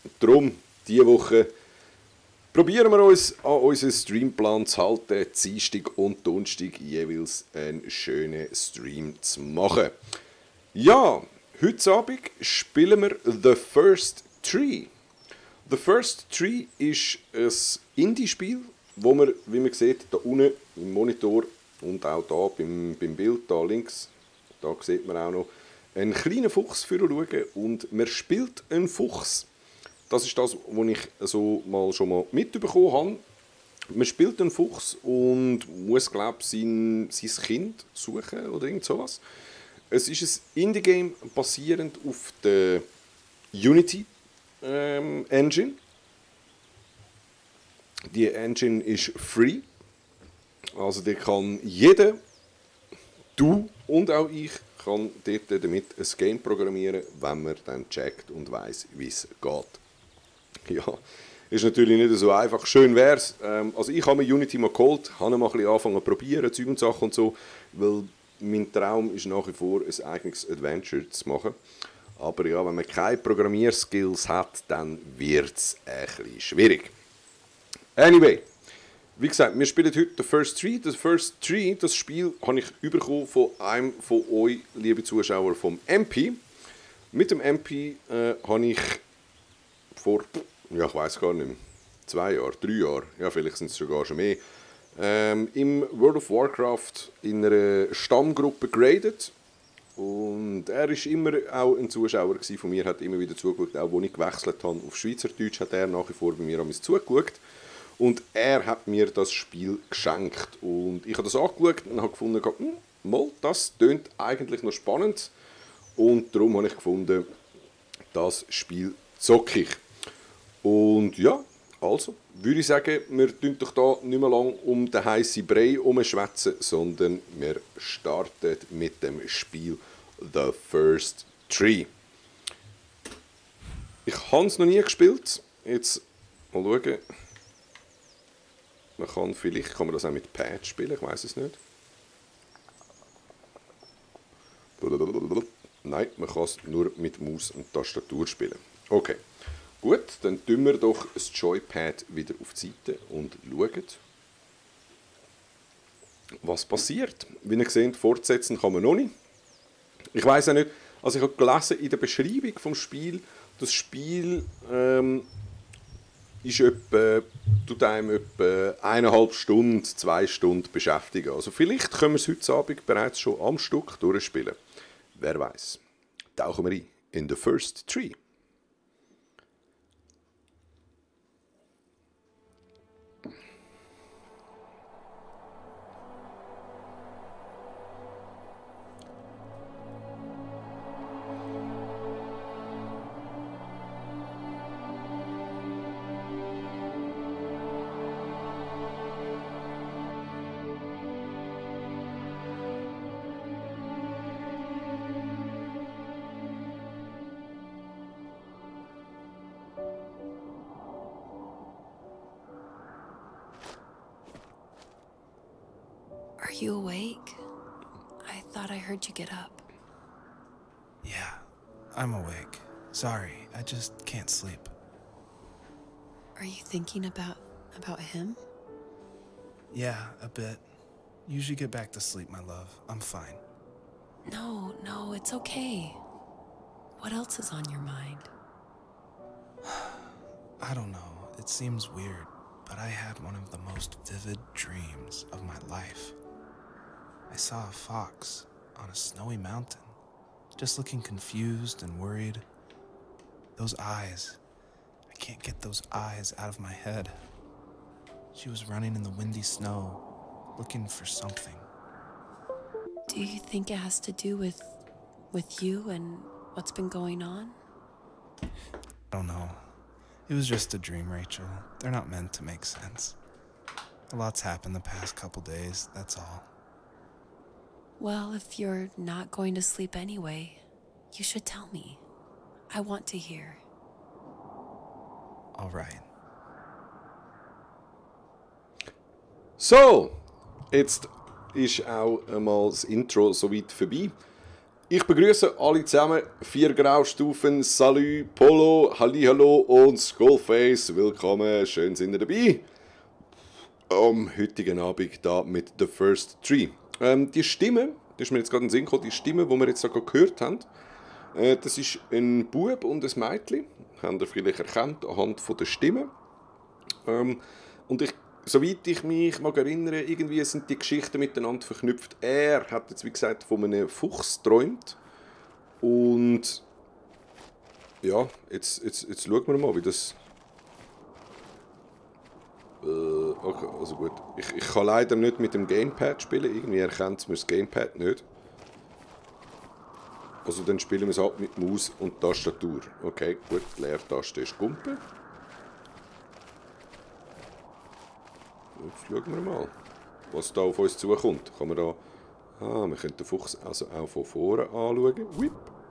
Darum, diese Woche probieren wir uns an unseren Streamplan zu halten, Dienstag und Donnerstag jeweils einen schönen Stream zu machen. Ja, heute Abend spielen wir The First Tree. The First Tree ist ein Indie-Spiel, wo man, wie man sieht, da unten im Monitor und auch da beim Bild, da links, da sieht man auch noch einen kleinen Fuchs für schauen und man spielt einen Fuchs. Das ist das, was ich so schon mal mitbekommen habe. Man spielt einen Fuchs und muss, glaube ich, sein Kind suchen oder irgend sowas. Es ist ein Indie-Game basierend auf der Unity Engine. Die Engine ist free. Also die kann jeder, du und auch ich, kann dort damit ein Game programmieren, wenn man dann checkt und weiss, wie es geht. Ja, ist natürlich nicht so einfach. Schön wäre es. Also ich habe mir Unity mal geholt, habe mal ein bisschen angefangen zu probieren, Zeug und Sachen und so, weil mein Traum ist nach wie vor, ein eigenes Adventure zu machen. Aber ja, wenn man keine Programmierskills hat, dann wird es ein bisschen schwierig. Anyway, wie gesagt, wir spielen heute The First Tree. The First Tree, das Spiel habe ich bekommen von einem von euch, liebe Zuschauer, vom MP. Mit dem MP habe ich vor, ja, ich weiß gar nicht mehr, 2 Jahre, 3 Jahre, ja, vielleicht sind es sogar schon mehr, im World of Warcraft in einer Stammgruppe geradet. Und er war immer auch ein Zuschauer von mir, hat immer wieder zugeschaut, auch als ich gewechselt habe auf Schweizerdeutsch, hat er nach wie vor bei mir an mich zugeschaut. Und er hat mir das Spiel geschenkt. Und ich habe das angeschaut und habe gefunden, mal, das tönt eigentlich noch spannend. Und darum habe ich gefunden, das Spiel zocke ich. Und ja, also würde ich sagen, wir tun doch da nicht mehr lang um den heißen Brei herumschwätzen, sondern wir starten mit dem Spiel The First Tree. Ich habe es noch nie gespielt. Jetzt mal schauen. Vielleicht kann man das auch mit Pad spielen, ich weiß es nicht. Nein, man kann es nur mit Maus und Tastatur spielen. Okay. Gut, dann tun wir doch das Joypad wieder auf die Seite und schauen, was passiert. Wie ihr seht, fortsetzen kann man noch nicht. Ich weiss auch nicht, also ich habe gelesen in der Beschreibung des Spiels, das Spiel ist tut einem etwa 1,5 Stunden, 2 Stunden beschäftigen. Also vielleicht können wir es heute Abend bereits schon am Stück durchspielen. Wer weiß. Tauchen wir ein in The First Tree. Are you awake? I thought I heard you get up. Yeah, I'm awake. Sorry, I just can't sleep. Are you thinking about him? Yeah, a bit. You should get back to sleep, my love. I'm fine. No, it's okay. What else is on your mind? I don't know. It seems weird, but I had one of the most vivid dreams of my life. I saw a fox on a snowy mountain, just looking confused and worried. Those eyes. I can't get those eyes out of my head. She was running in the windy snow, looking for something. Do you think it has to do with you and what's been going on? I don't know. It was just a dream, Rachel. They're not meant to make sense. A lot's happened the past couple days, that's all. Well, if you're not going to sleep anyway, you should tell me. I want to hear. All right. So, jetzt ist auch einmal das Intro soweit vorbei. Ich begrüße alle zusammen. 4 Graustufen, Salü, Polo, Hallihallo und Skullface. Willkommen, schön sind ihr dabei. Am heutigen Abend da mit The First Tree. Die Stimme, das ist mir jetzt gerade in den Sinn gekommen, die Stimme, die wir jetzt gerade gehört haben, das ist ein Bub und ein Mädchen. Habt ihr vielleicht erkannt anhand von der Stimme. Und soweit ich mich mag erinnere, irgendwie sind die Geschichten miteinander verknüpft. Er hat jetzt, wie gesagt, von einem Fuchs geträumt. Und ja, jetzt schauen wir mal, wie das... Okay, also gut. Ich kann leider nicht mit dem Gamepad spielen. Irgendwie erkennt es mir das Gamepad nicht. Also dann spielen wir es halt mit Maus und Tastatur. Okay, gut. Die Leertaste ist Gumpe. Jetzt schauen wir mal, was da auf uns zukommt. Kann man da... Ah, wir können den Fuchs also auch von vorne anschauen. Whip.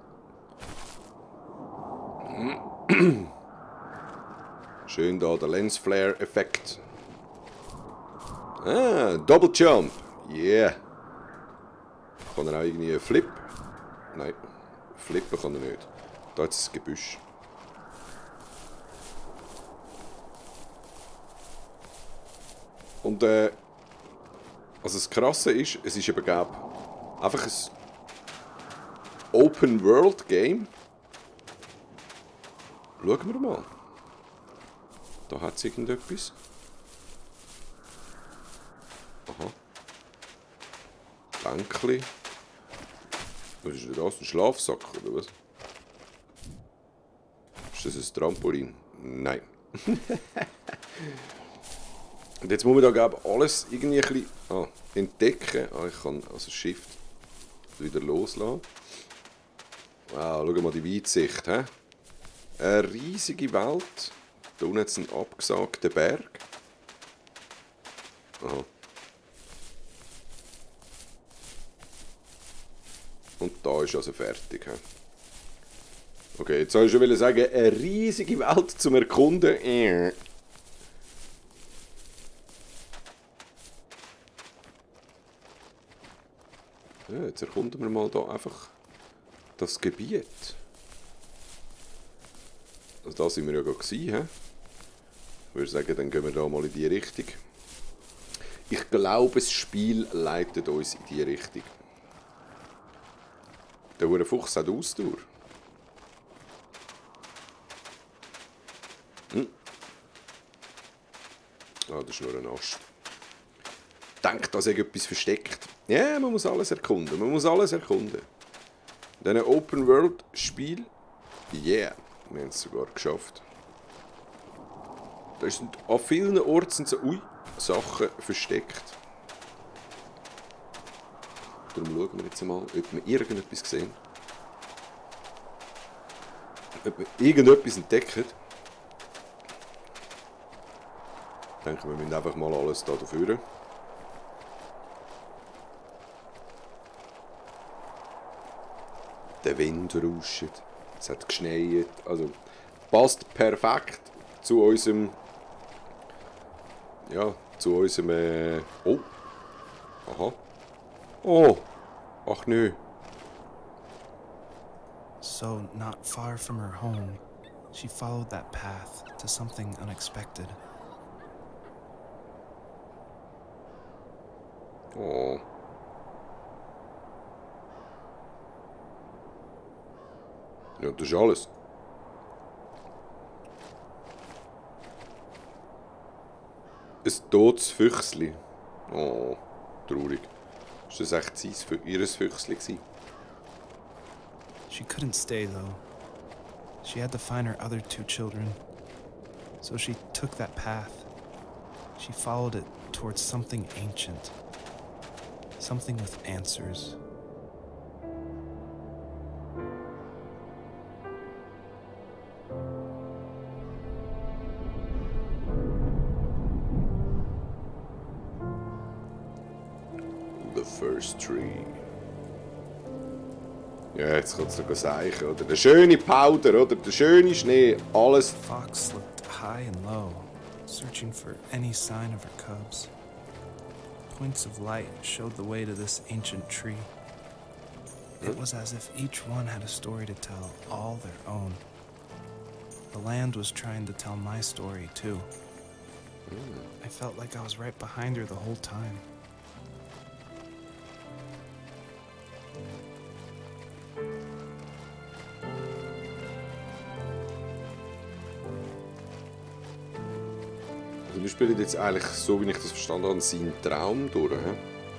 Schön da der Lensflare-Effekt. Ah, Double Jump. Yeah. Kann er auch irgendwie einen Flip? Nein, flippen kann er nicht. Da ist das Gebüsch. Und also das Krasse ist, es ist eben einfach ein Open-World-Game. Schauen wir mal. Da hat es irgendetwas. Aha. Bänkli. Was ist denn das? Ein Schlafsack oder was? Ist das ein Trampolin? Nein. Und jetzt muss man da glaube ich alles irgendwie ein bisschen entdecken. Ich kann also Shift wieder loslassen. Wow, schau mal die Weitsicht. He? Eine riesige Welt. Da unten hat es einen abgesagten Berg. Aha. Und da ist also fertig. He? Okay, jetzt soll ich schon sagen, eine riesige Welt zum Erkunden. Ja, jetzt erkunden wir mal da einfach das Gebiet. Also da sind wir ja gerade gewesen, Ich würde sagen, dann gehen wir da mal in die Richtung. Ich glaube, das Spiel leitet uns in die Richtung. Der Fuchs hat Ausdauer. Ah, das ist nur ein Ast. Denkt, da sei etwas versteckt. Ja, man muss alles erkunden. Man muss alles erkunden. In diesem Open-World-Spiel, yeah, wir haben es sogar geschafft. Da sind an vielen Orten sind so Sachen versteckt. Darum schauen wir jetzt mal, ob wir irgendetwas sehen. Ob wir irgendetwas entdecken. Ich denke, wir müssen einfach mal alles da führen. Der Wind rauscht, es hat geschneit, also passt perfekt zu unserem, oh, aha, oh, ach nö. So, not far from her home, she followed that path to something unexpected. Oh. Ja, das ist alles. Ein totes Füchsli. Oh, traurig. Ist das echt ihr Füchsli gewesen? She couldn't stay though. She had to find her other 2 children. So she took that path. She followed it towards something ancient. Something with answers. The First Tree. Ja, jetzt kann es sogar sagen, oder? Der schöne Powder, oder? Der schöne Schnee, alles. Fox looked high and low, searching for any sign of her cubs. Points of light showed the way to this ancient tree. It was as if each one had a story to tell, all their own. The land was trying to tell my story, too. I felt like I was right behind her the whole time. Also wir spielen jetzt eigentlich, so wie ich das verstanden habe, seinen Traum durch. He?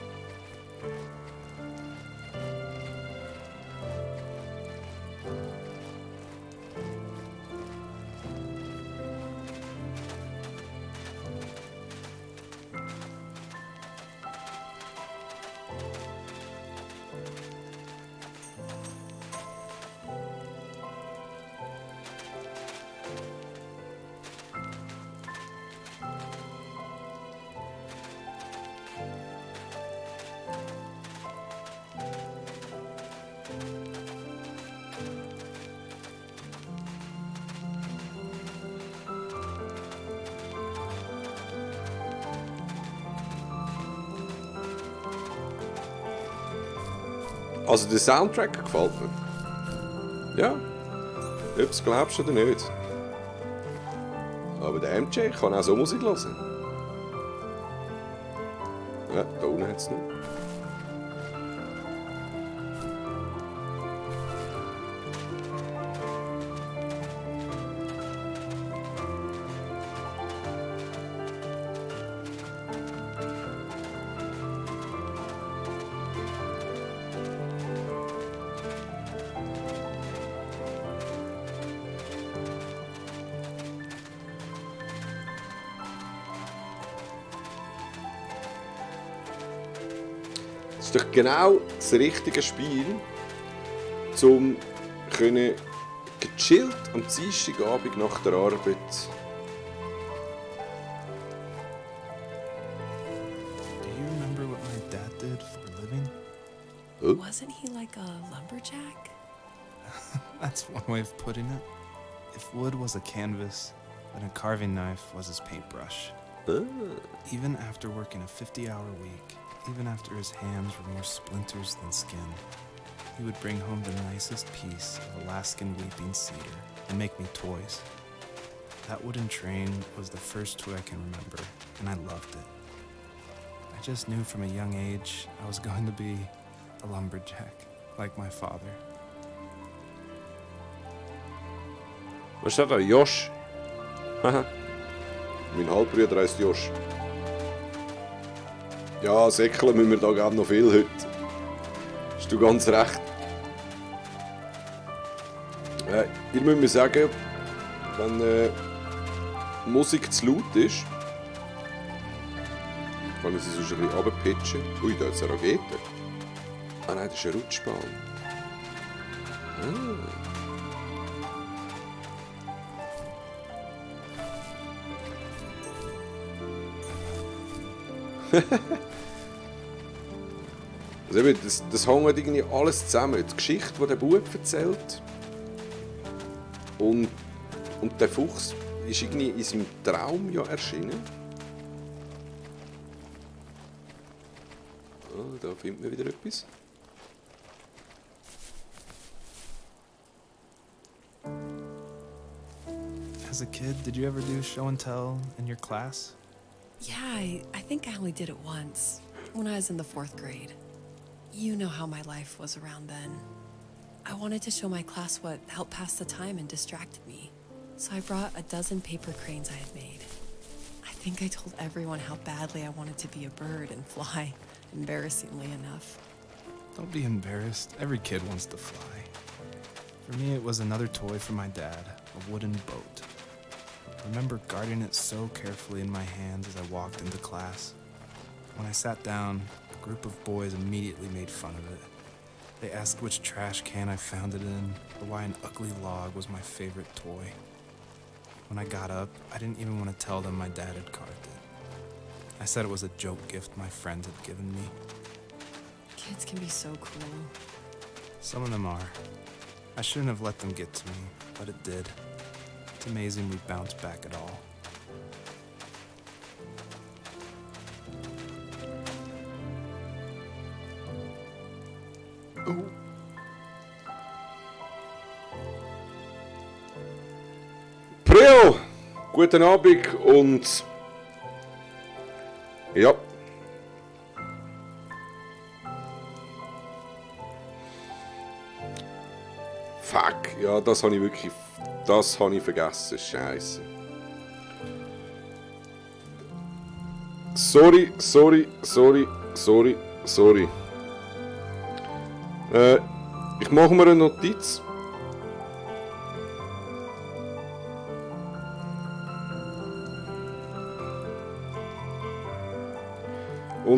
Also der Soundtrack gefällt mir. Ja, ob du es glaubst oder nicht. Aber der MJ kann auch so Musik hören. Ja, da unten hat es noch. Das ist doch genau das richtige Spiel, um gechillt am Dienstagabend nach der Arbeit Do you remember what my dad did for a living? Wasn't he like a lumberjack? That's one way of putting it. If wood was a canvas, then a carving knife was his paintbrush. Even after working a 50-hour week, even after his hands were more splinters than skin, he would bring home the nicest piece of Alaskan weeping cedar and make me toys. That wooden train was the first toy I can remember, and I loved it. I just knew from a young age I was going to be a lumberjack, like my father. Was steht da? Josh? Haha. Mein Halbbruder heisst Josh. Ja, säckeln müssen wir da gerade noch viel heute. Hast du ganz recht. Ihr müsst mir sagen, wenn Musik zu laut ist, kann ich sie sonst ein bisschen runterpitchen. Ui, da ist eine Rakete. Ah nein, das ist eine Rutschbahn. Also eben, das hängt irgendwie alles zusammen. Die Geschichte, die der Bub erzählt. Und der Fuchs ist irgendwie in seinem Traum ja erschienen. Oh, da findet man wieder etwas. As a kid, did you ever do show and tell in your class? Yeah, I think I only did it once, when I was in the 4th grade. You know how my life was around then. I wanted to show my class what helped pass the time and distracted me. So I brought a dozen paper cranes I had made. I think I told everyone how badly I wanted to be a bird and fly, embarrassingly enough. Don't be embarrassed. Every kid wants to fly. For me, it was another toy from my dad, a wooden boat. I remember guarding it so carefully in my hands as I walked into class. When I sat down, a group of boys immediately made fun of it. They asked which trash can I found it in, or why an ugly log was my favorite toy. When I got up, I didn't even want to tell them my dad had carved it. I said it was a joke gift my friend had given me. Kids can be so cruel. Some of them are. I shouldn't have let them get to me, but it did. It's amazing we bounced back at all. Guten Abend und ja. Fuck, ja, das habe ich vergessen, Scheiße. Sorry. Ich mache mir eine Notiz. Und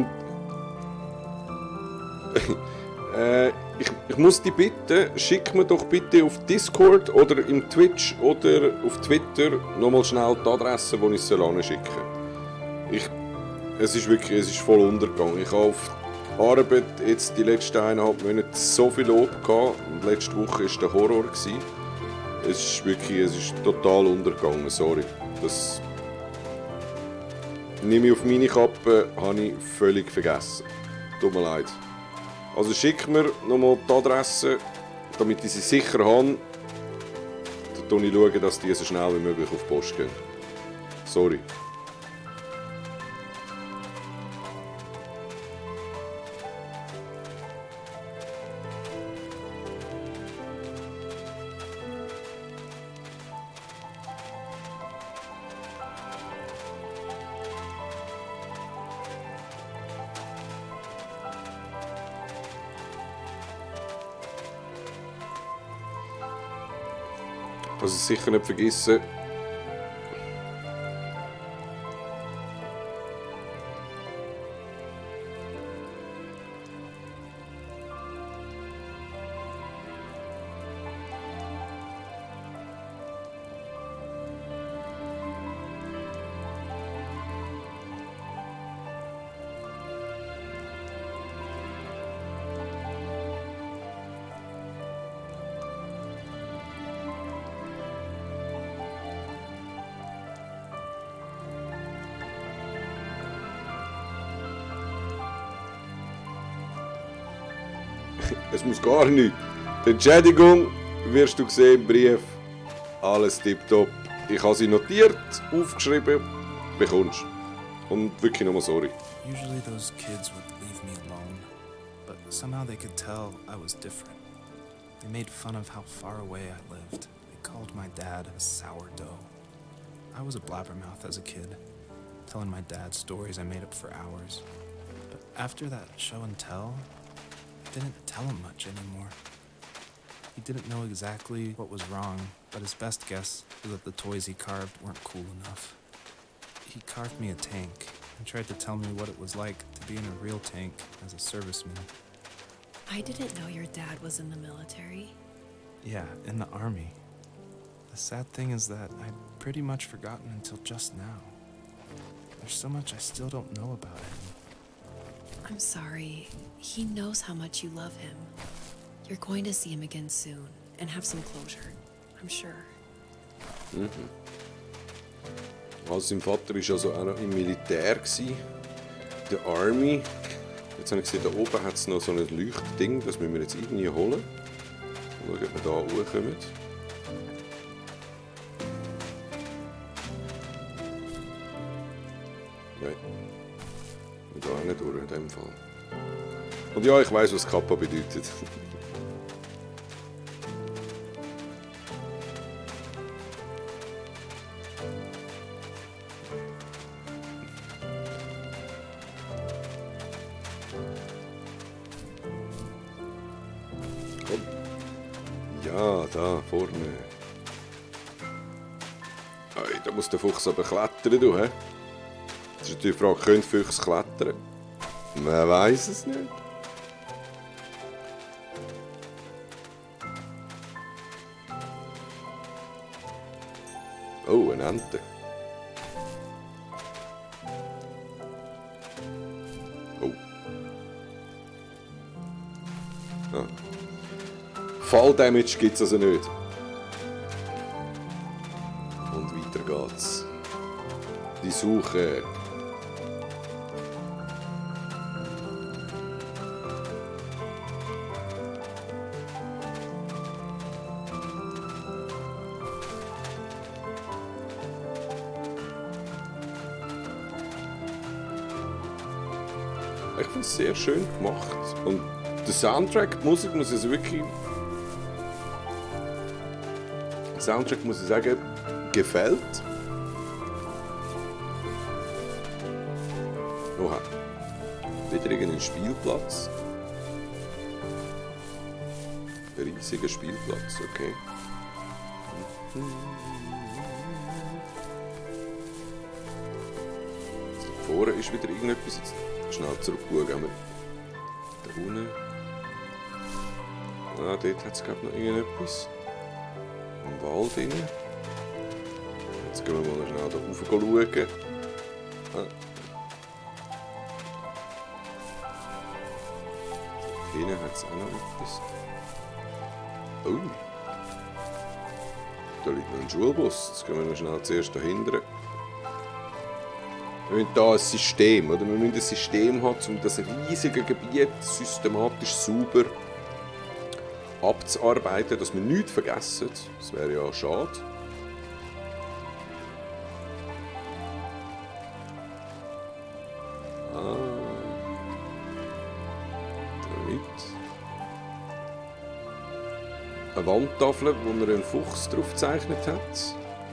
ich muss dich bitten, schick mir doch bitte auf Discord oder im Twitch oder auf Twitter nochmal schnell die Adresse, wo ich es hinschicken soll. Es ist voll untergegangen. Ich habe auf Arbeit jetzt die letzten 1,5 Monate so viel Lob gehabt und letzte Woche war der Horror gewesen. Es ist total untergegangen, sorry. Das nehme ich auf meine Kappe, habe ich völlig vergessen. Tut mir leid. Also schick mir nochmal die Adresse, damit ich sie sicher habe. Dann schaue ich, dass die so schnell wie möglich auf die Post gehen. Sorry. Also sicher nicht vergessen. Es muss gar nicht. Die Entschädigung wirst du sehen im Brief. Alles tipptopp. Ich habe sie notiert, aufgeschrieben, bekommst. Und wirklich nochmal sorry. Usually those kids would leave me alone, but somehow they could tell I was different. They made fun of how far away I lived. They called my dad a sourdough. I was a blabbermouth as a kid, telling my dad stories I made up for hours. But after that show and tell, I didn't tell him much anymore. He didn't know exactly what was wrong, but his best guess was that the toys he carved weren't cool enough. He carved me a tank and tried to tell me what it was like to be in a real tank as a serviceman. I didn't know your dad was in the military. Yeah, in the army. The sad thing is that I'd pretty much forgotten until just now. There's so much I still don't know about him. I'm sorry. He knows how much you love him. You're going to see him again soon and have some closure, I'm sure. Also sein Vater war also auch noch im Militär, der Army. Jetzt habe ich gesehen, da oben hat es noch so ein Leuchtding, das müssen wir jetzt irgendwie holen. Schauen, ob wir da hochkommen. Nein. Und da auch nicht durch in dem Fall. Und ja, ich weiss, was Kappa bedeutet. Ja, da vorne. Hey, da muss der Fuchs aber klettern, du, hä? Das ist natürlich die Frage, können Füchse klettern? Man weiß es nicht. Oh, eine Ente. Oh. Ah. Falldamage gibt es also nicht. Und weiter geht's. Die Suche. Ich finde es sehr schön gemacht. Und der Soundtrack, die Musik, muss ich also wirklich... Der Soundtrack, muss ich sagen, gefällt. Oha. Wieder irgendein Spielplatz. Ein riesiger Spielplatz, okay. Vorne ist wieder irgendetwas. Jetzt schnell zurückschauen. Da unten. Ah, dort hat es glaube ich noch irgendetwas. Im Wald drin. Jetzt gehen wir mal schnell da rauf schauen. Ah. Hinten hat es auch noch etwas. Oh! Da liegt noch ein Schulbus. Jetzt gehen wir noch schnell zuerst dahinter. Wir müssen hier ein System, oder? Wir müssen ein System haben, um das riesige Gebiet systematisch sauber abzuarbeiten, dass wir nichts vergessen. Das wäre ja schade. Eine Wandtafel, wo er einen Fuchs drauf gezeichnet hat.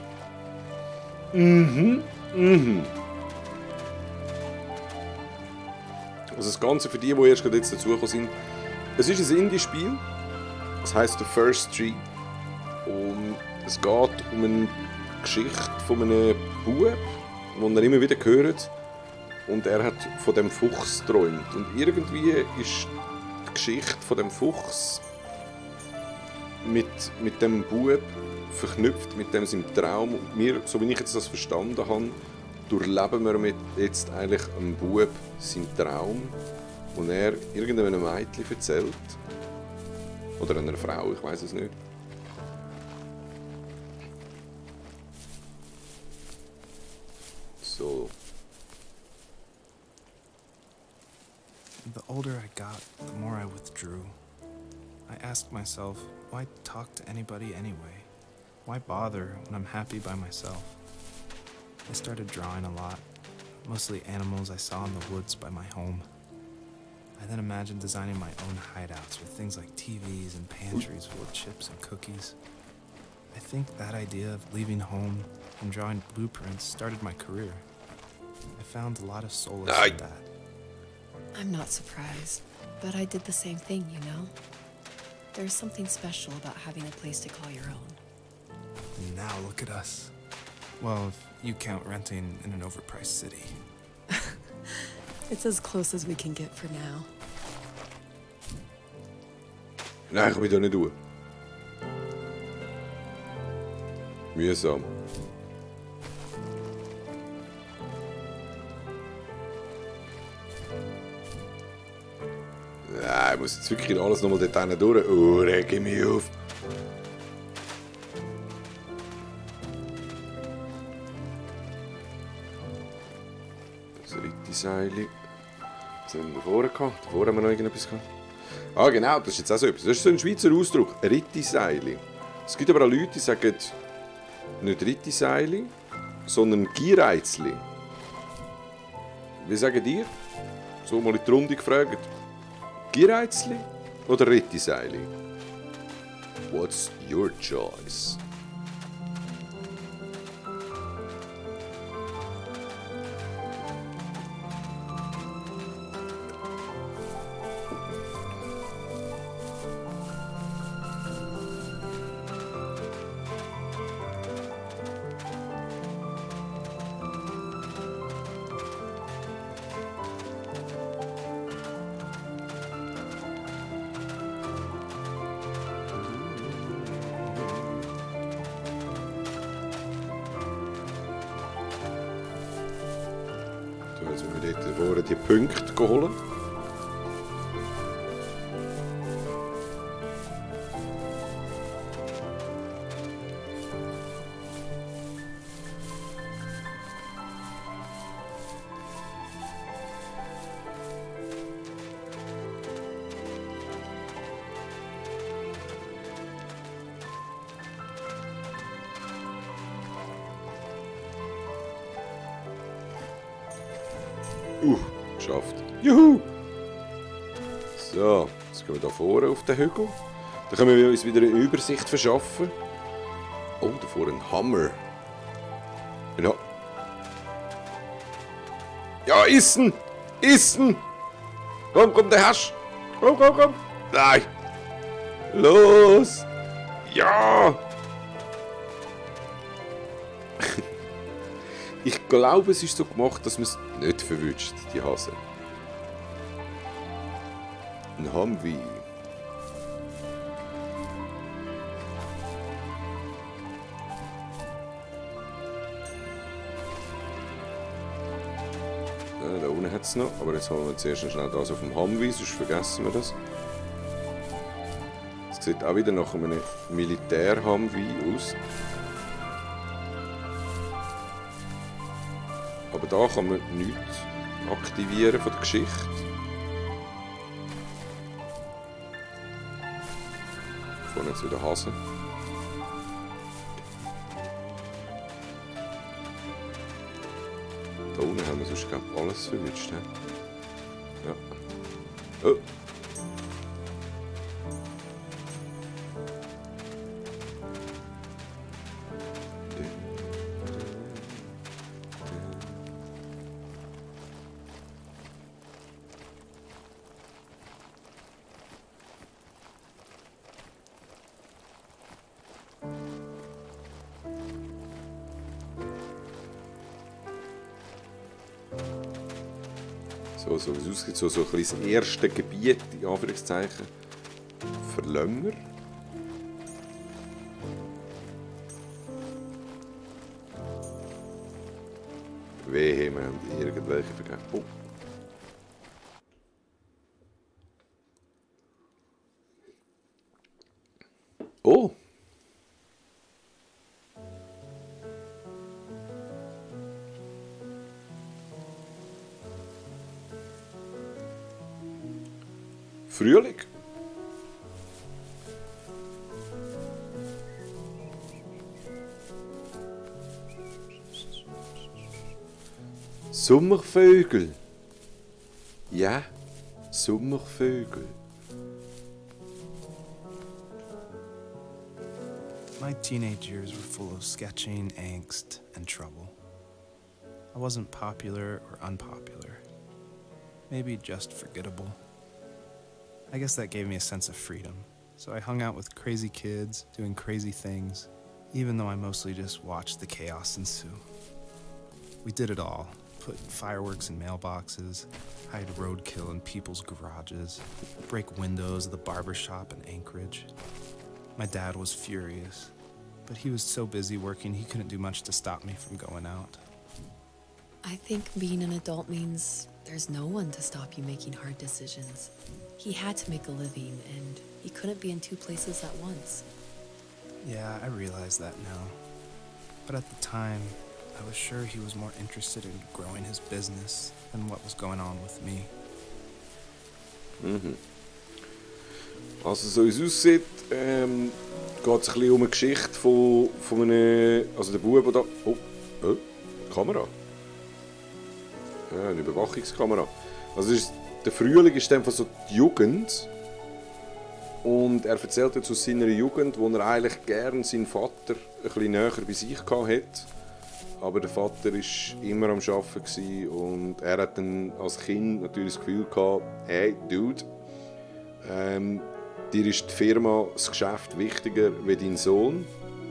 Also das Ganze für die erst gerade jetzt dazugekommen sind. Es ist ein Indie-Spiel. Es heisst The First Tree. Und es geht um eine Geschichte von einem Bub, den er immer wieder hört. Und er hat von dem Fuchs geträumt. Und irgendwie ist die Geschichte von dem Fuchs mit dem Bub verknüpft, mit dem seinem Traum. Und wir, so wie ich jetzt das verstanden habe, durchleben wir mit jetzt eigentlich einem Bub seinen Traum, und er irgendeinem Mädchen erzählt. Oder einer Frau, ich weiß es nicht. So. The older I got, the more I withdrew. I asked myself, why talk to anybody anyway? Why bother when I'm happy by myself? I started drawing a lot, mostly animals I saw in the woods by my home. I then imagined designing my own hideouts with things like TVs and pantries full of chips and cookies. I think that idea of leaving home and drawing blueprints started my career. I found a lot of solace in that. I'm not surprised, but I did the same thing, you know? There's something special about having a place to call your own. And now look at us. Well, if you count renting in an overpriced city. It's as close as we can get for now. Nein, ich will da nicht tun. Mühsam. Nein, ich muss jetzt wirklich alles nochmal dort hinten durch. Oh, reg mich auf. Das Rittiseili. Was haben wir vorher gehabt? Davor haben wir noch irgendetwas gehabt. Ah, genau, das ist jetzt auch so etwas. Das ist so ein Schweizer Ausdruck. Rittiseili. Es gibt aber auch Leute, die sagen nicht Rittiseili, sondern Giereizli. Wie sagen die? So mal in die Runde gefragt. Giereizli oder Rittiseili? What's your choice? Jetzt müssen wir dort vorne die Punkte holen. Geschafft. Juhu! So, jetzt gehen wir hier vorne auf den Hügel. Dann können wir uns wieder eine Übersicht verschaffen. Oh, da vorne ein Hammer. Ja, Essen! Essen! Komm, der hast! Komm! Nein! Los! Ja! Ich glaube, es ist so gemacht, dass man es nicht verwünscht, die Hase. Ein Humvee. Ja, da unten hat es noch, aber jetzt haben wir zuerst schnell das auf dem Humvee, sonst vergessen wir das. Es sieht auch wieder nach einem Militär-Humvee aus. Aber da kann man nichts aktivieren von der Geschichte. Vorne jetzt wieder Hase. Da unten haben wir sonst glaube ich alles verwünscht. Ja. Oh. So wie es aussieht, so ein bisschen das erste Gebiet, in Anführungszeichen, verlassen wir. Wehe, wir haben irgendwelche vergessen. Oh! Frühling. Sommervögel. Ja, Sommervögel. My teenage years were full of sketching, angst, and trouble. I wasn't popular or unpopular. Maybe just forgettable. I guess that gave me a sense of freedom. So I hung out with crazy kids, doing crazy things, even though I mostly just watched the chaos ensue. We did it all. Put fireworks in mailboxes, hide roadkill in people's garages, break windows of the barbershop in Anchorage. My dad was furious, but he was so busy working he couldn't do much to stop me from going out. I think being an adult means there's no one to stop you making hard decisions. He had to make a living, and he couldn't be in two places at once. Yeah, I realize that now. But at the time, I was sure he was more interested in growing his business than what was going on with me. Also so wie es aussieht, geht es ein bisschen um eine Geschichte von einem, also der Bub, der da... Kamera. Ja, eine Überwachungskamera. Also der Frühling ist einfach so die Jugend. Und er erzählt jetzt aus seiner Jugend, wo er eigentlich gern seinen Vater ein bisschen näher bei sich hatte. Aber der Vater war immer am Arbeiten und er hat dann als Kind natürlich das Gefühl gehabt, hey, Dude, dir ist die Firma, das Geschäft wichtiger wie dein Sohn.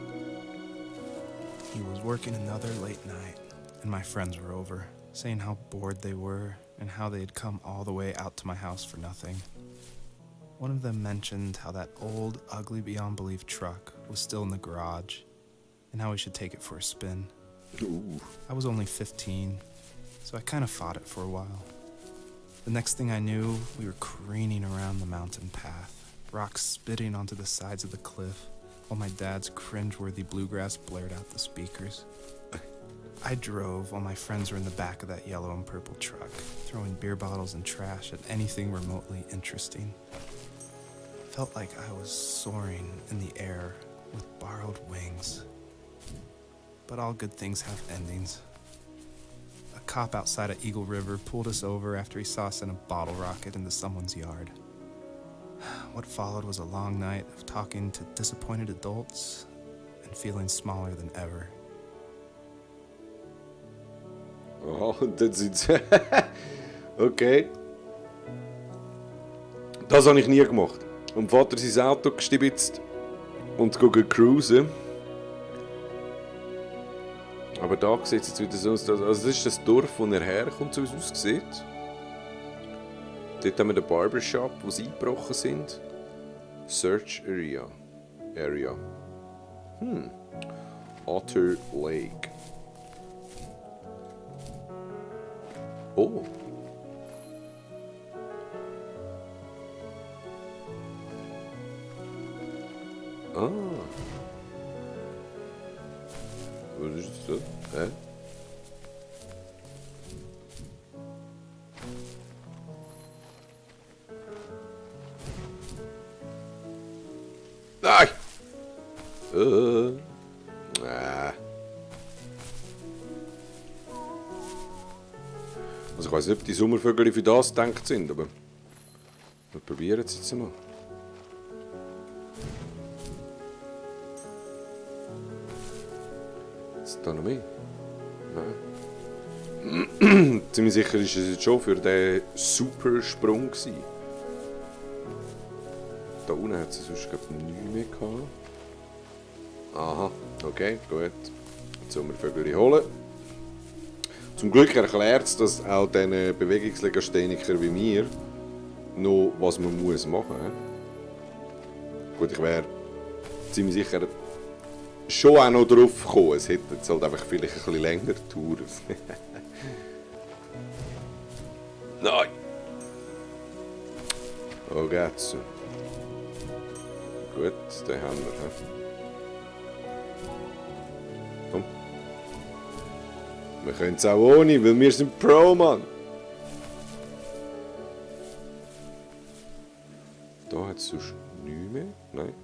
He was working another late night, and my friends were over, saying how bored they were and how they had come all the way out to my house for nothing. One of them mentioned how that old, ugly beyond belief truck was still in the garage, and how we should take it for a spin. Ooh. I was only 15, so I kind of fought it for a while. The next thing I knew, we were careening around the mountain path, rocks spitting onto the sides of the cliff, while my dad's cringeworthy bluegrass blared out the speakers. I drove while my friends were in the back of that yellow and purple truck, throwing beer bottles and trash at anything remotely interesting. Felt like I was soaring in the air with borrowed wings. But all good things have endings. A cop outside of Eagle River pulled us over after he saw us in a bottle rocket into someone's yard. What followed was a long night of talking to disappointed adults and feeling smaller than ever. Aha, und dann sind sie... Okay. Das habe ich nie gemacht. Und Vater sein Auto gestibitzt und cruisen. Aber da sieht es jetzt wieder so aus. Also das ist das Dorf, wo er herkommt, so wie es aussieht. Dort haben wir den Barbershop, wo sie eingebrochen sind. Search Area. Otter Lake. Oh. Ah. Was ist das? Hä? Nein! Also ich weiß nicht, ob die Sommervögel für das gedacht sind, aber wir probieren es jetzt mal. Ist da noch mehr? Nein. Ziemlich sicher ist es jetzt schon für den super Sprung gewesen. Da unten hat es sonst glaube ich nichts mehr gehabt. Aha, okay, gut. Jetzt sollen wir Vögel holen. Zum Glück erklärt es das auch diesen Bewegungslegastheniker wie mir noch, was man muss machen muss. Gut, ich wäre ziemlich sicher schon auch noch drauf gekommen. Es hätte jetzt halt einfach vielleicht ein bisschen länger gedauert. Nein! Oh, geht's. Gut, den haben wir. Komm. Wir können es auch ohne, weil wir sind Pro, Mann. Da hat es sonst nichts mehr. Nein.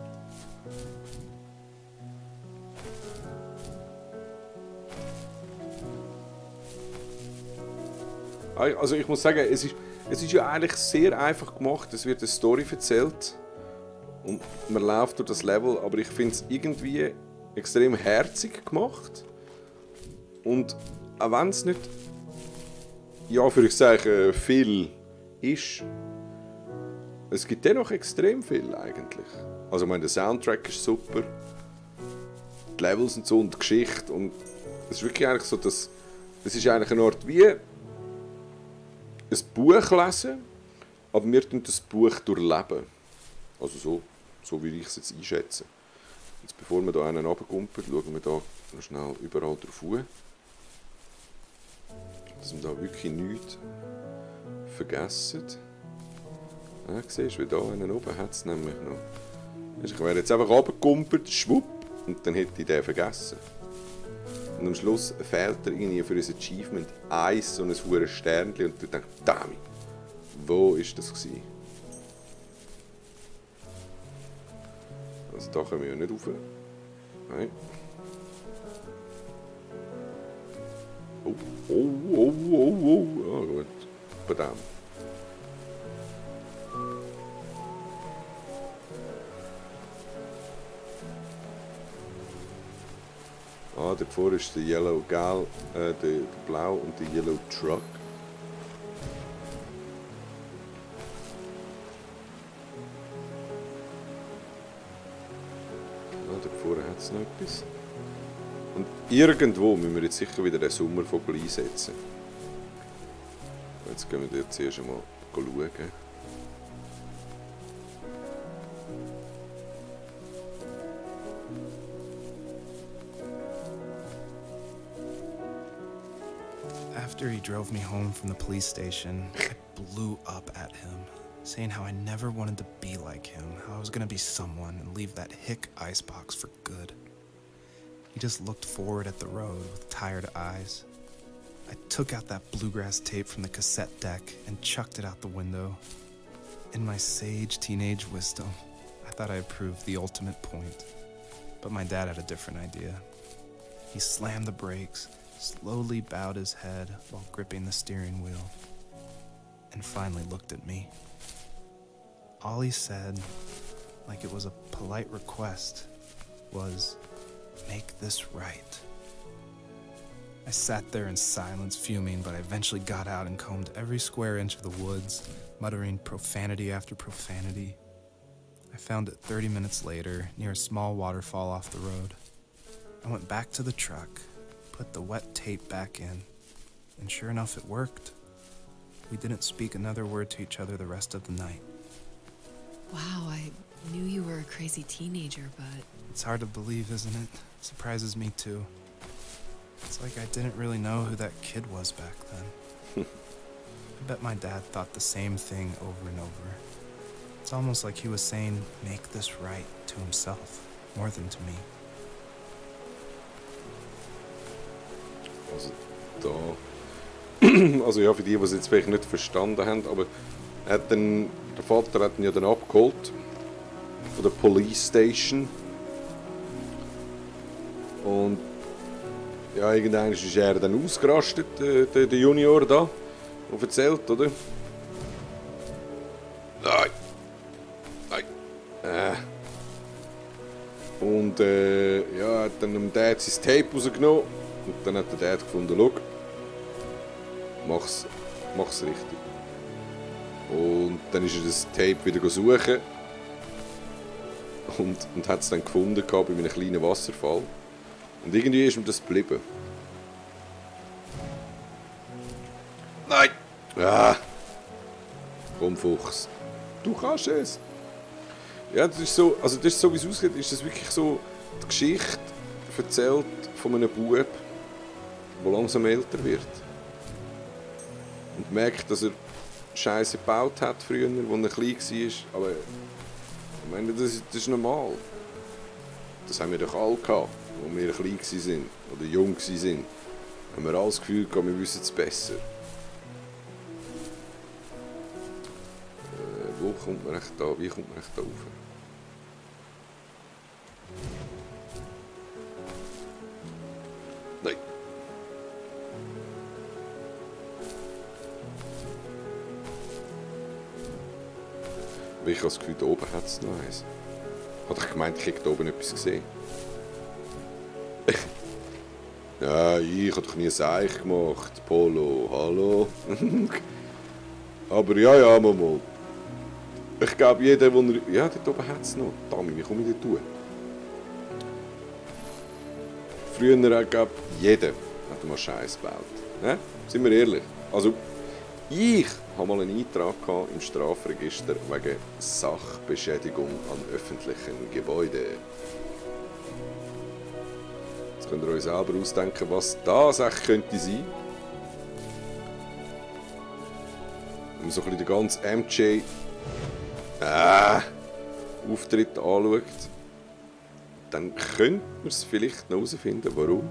Also ich muss sagen, es ist ja eigentlich sehr einfach gemacht. Es wird eine Story erzählt und man läuft durch das Level, aber ich finde es irgendwie extrem herzig gemacht. Und auch wenn es nicht, ja, für ich sage, viel ist, es gibt dennoch extrem viel eigentlich. Also ich meine, der Soundtrack ist super, die Levels und so und die Geschichte und es ist wirklich eigentlich so, dass es ist eigentlich eine Art wie ein Buch lesen, aber wir tun das Buch durchleben. Also so würde ich es jetzt einschätzen. Jetzt, bevor wir hier einen runterkumpeln, schauen wir hier noch schnell überall drauf hin. Dass wir da wirklich nichts vergessen. Ja, siehst du, wie da einen oben hat es nämlich noch. Ich wäre jetzt einfach runtergekumpelt, schwupp, und dann hätte ich den vergessen. Und am Schluss fehlt er irgendwie für ein Achievement eins, so ein verdammtes Sternchen, und du denkst, damn, wo ist das gewesen? Also da kommen wir ja nicht rauf. Nein. Oh, oh, oh, oh, oh. Ah, gut. Verdammt. Ah, davor ist der Yellow Gal, der Blau und der Yellow Truck. Ah, davor hat es noch etwas. Und irgendwo müssen wir jetzt sicher wieder den Sommervogel einsetzen. Jetzt gehen wir jetzt zuerst einmal schauen. After he drove me home from the police station, I blew up at him, saying how I never wanted to be like him, how I was gonna be someone and leave that hick icebox for good. He just looked forward at the road with tired eyes. I took out that bluegrass tape from the cassette deck and chucked it out the window. In my sage teenage wisdom, I thought I had proved the ultimate point. But my dad had a different idea. He slammed the brakes, slowly bowed his head while gripping the steering wheel, and finally looked at me. all he said, like it was a polite request, was, "Make this right." I sat there in silence, fuming, but I eventually got out and combed every square inch of the woods, muttering profanity after profanity. I found it 30 minutes later, near a small waterfall off the road. I went back to the truck, put the wet tape back in, and sure enough, it worked. We didn't speak another word to each other the rest of the night. Wow, I knew you were a crazy teenager, but... It's hard to believe, isn't it? Surprises me too. It's like I didn't really know who that kid was back then. I bet my dad thought the same thing over and over. It's almost like he was saying, "Make this right," to himself, more than to me. Also ja, für die es jetzt vielleicht nicht verstanden haben, aber der Vater hat ihn ja dann abgeholt von der Police Station. Und ja, irgendwann ist er dann ausgerastet, der Junior da, und erzählt, oder? Nein. Nein. Und ja, hat dann dem Dad sein Tape rausgenommen und dann hat der Dad gefunden, schau, mach's richtig. Und dann ist er das Tape wieder suchen und hat es dann gefunden bei einem kleinen Wasserfall. Und irgendwie ist ihm das geblieben. Nein! Ah! Komm, Fuchs. Du kannst es. Ja, das ist so, also das ist so, wie es aussieht, ist das wirklich so die Geschichte erzählt von einem Bub, der langsam älter wird. Und merkt, dass er Scheiße gebaut hat früher, als er klein war. Aber ich meine, das ist normal. Das haben wir doch alle gehabt, als wir klein waren oder jung waren. Haben wir alles Gefühl gehabt, wir wissen es besser. Wo kommt man echt da? Wie kommt man echt da rauf? Nein. Aber ich habe das Gefühl, da oben hat es noch eins. Hat ich gemeint, ich hätte da oben etwas gesehen? Ja, ich habe doch nie ein Seich gemacht. Polo, hallo. Aber ja, mal. Ich glaube, jeder, der... Ja, dort oben hat es noch. Dami, wie komme ich dort hin? Früher, glaube jeder hat mal Scheiß gebaut. Ne? Sind wir ehrlich? Also, ich hatte mal einen Eintrag im Strafregister wegen Sachbeschädigung an öffentlichen Gebäuden. Jetzt könnt ihr euch selber ausdenken, was das echt könnte sein. Wenn man so ein bisschen den ganzen MJ Auftritt anschaut, dann könnte man es vielleicht noch herausfinden, warum.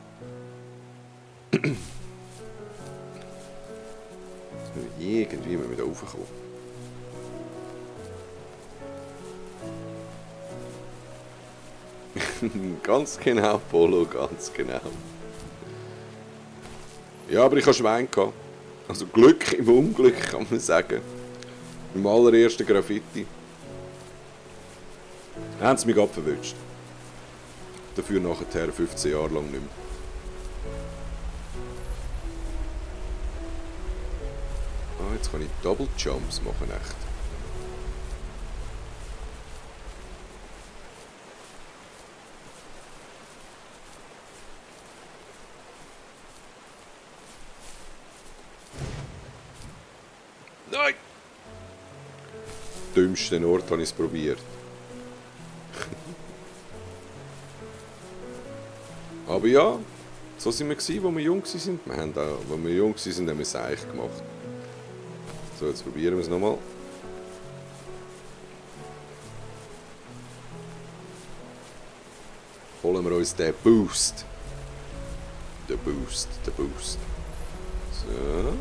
Irgendwie müssen wir da raufkommen. Ganz genau, Polo, ganz genau. Ja, aber ich hatte Schwein gehabt. Also Glück im Unglück, kann man sagen. Im allerersten Graffiti haben sie mich abverwünscht. Dafür nachher 15 Jahre lang nicht mehr. Ah, jetzt kann ich Double Jumps machen, echt. Nein! Am dümmsten Ort habe ich es probiert. Aber ja, so sind wir gewesen, als wir jung waren. Wir haben auch, als wir jung waren, haben wir es eigentlich gemacht. So, jetzt probieren wir es nochmal. Holen wir uns den Boost. Den Boost. So.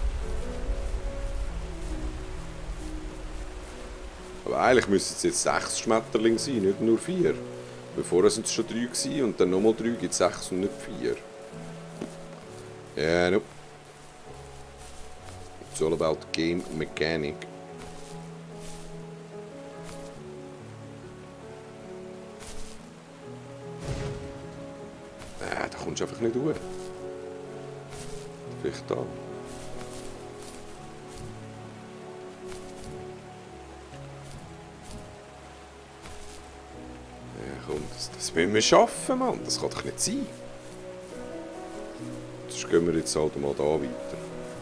Aber eigentlich müssen es jetzt 6 Schmetterlinge sein, nicht nur 4. Vorher waren es schon 3 gewesen, und dann nochmal 3 gibt es 6 und nicht 4. Ja, nope. It's all about game mechanic. kommst einfach nicht hoch. Vielleicht da. Ja, komm, das müssen wir schaffen, Mann. Das kann doch nicht sein. Sonst gehen wir jetzt halt mal da weiter.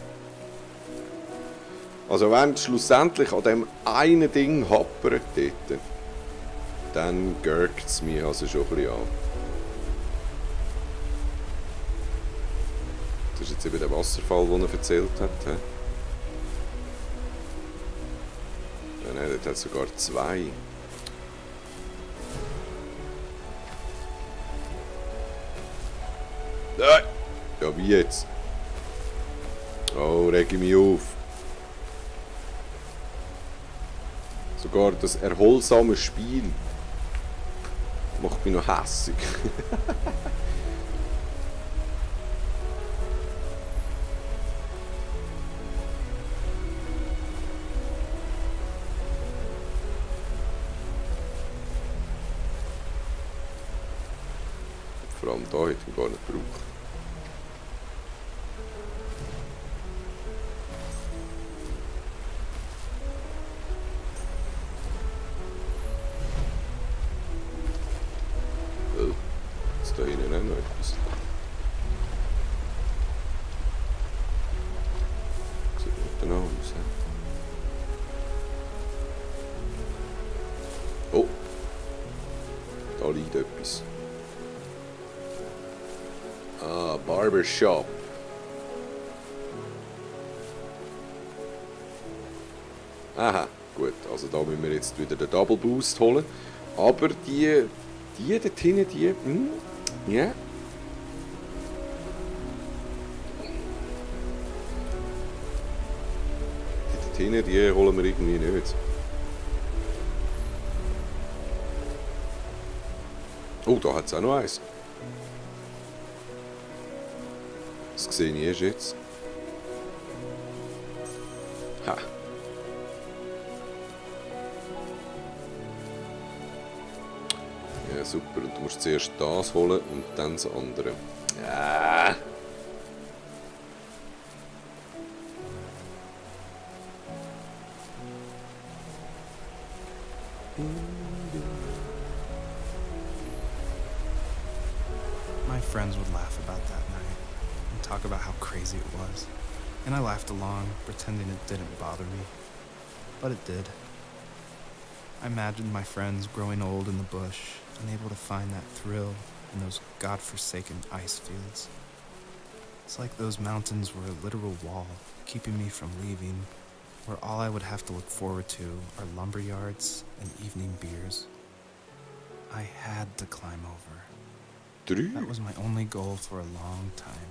Also wenn es schlussendlich an dem einen Ding happert dort, dann görgt es mich also schon ein bisschen an. Das ist jetzt eben der Wasserfall, den er erzählt hat. He? Ja, nein, dort hat es sogar 2. Nein! Ja, wie jetzt? Oh, reg ich mich auf. Sogar das erholsame Spiel macht mich noch hässig. Vor allem da hätte ich gar nicht gebraucht. Da hinten auch noch etwas. Sieht nicht genau aus. He? Oh! Da liegt etwas. Ah, Barbershop. Aha, gut. Also da müssen wir jetzt wieder den Double Boost holen. Aber die dort hinten, die... Ja. Die dort hinten, die holen wir irgendwie nicht. Oh, da hat es auch noch eins. Das sehe ich erst jetzt. Ha. Ja, super. Und du musst zuerst das holen und dann das andere. Ja. My friends would laugh about that night and talk about how crazy it was. And I laughed along, pretending it didn't bother me. But it did. I imagined my friends growing old in the bush, unable to find that thrill in those godforsaken ice fields. It's like those mountains were a literal wall, keeping me from leaving, where all I would have to look forward to are lumber yards and evening beers. I had to climb over. That was my only goal for a long time.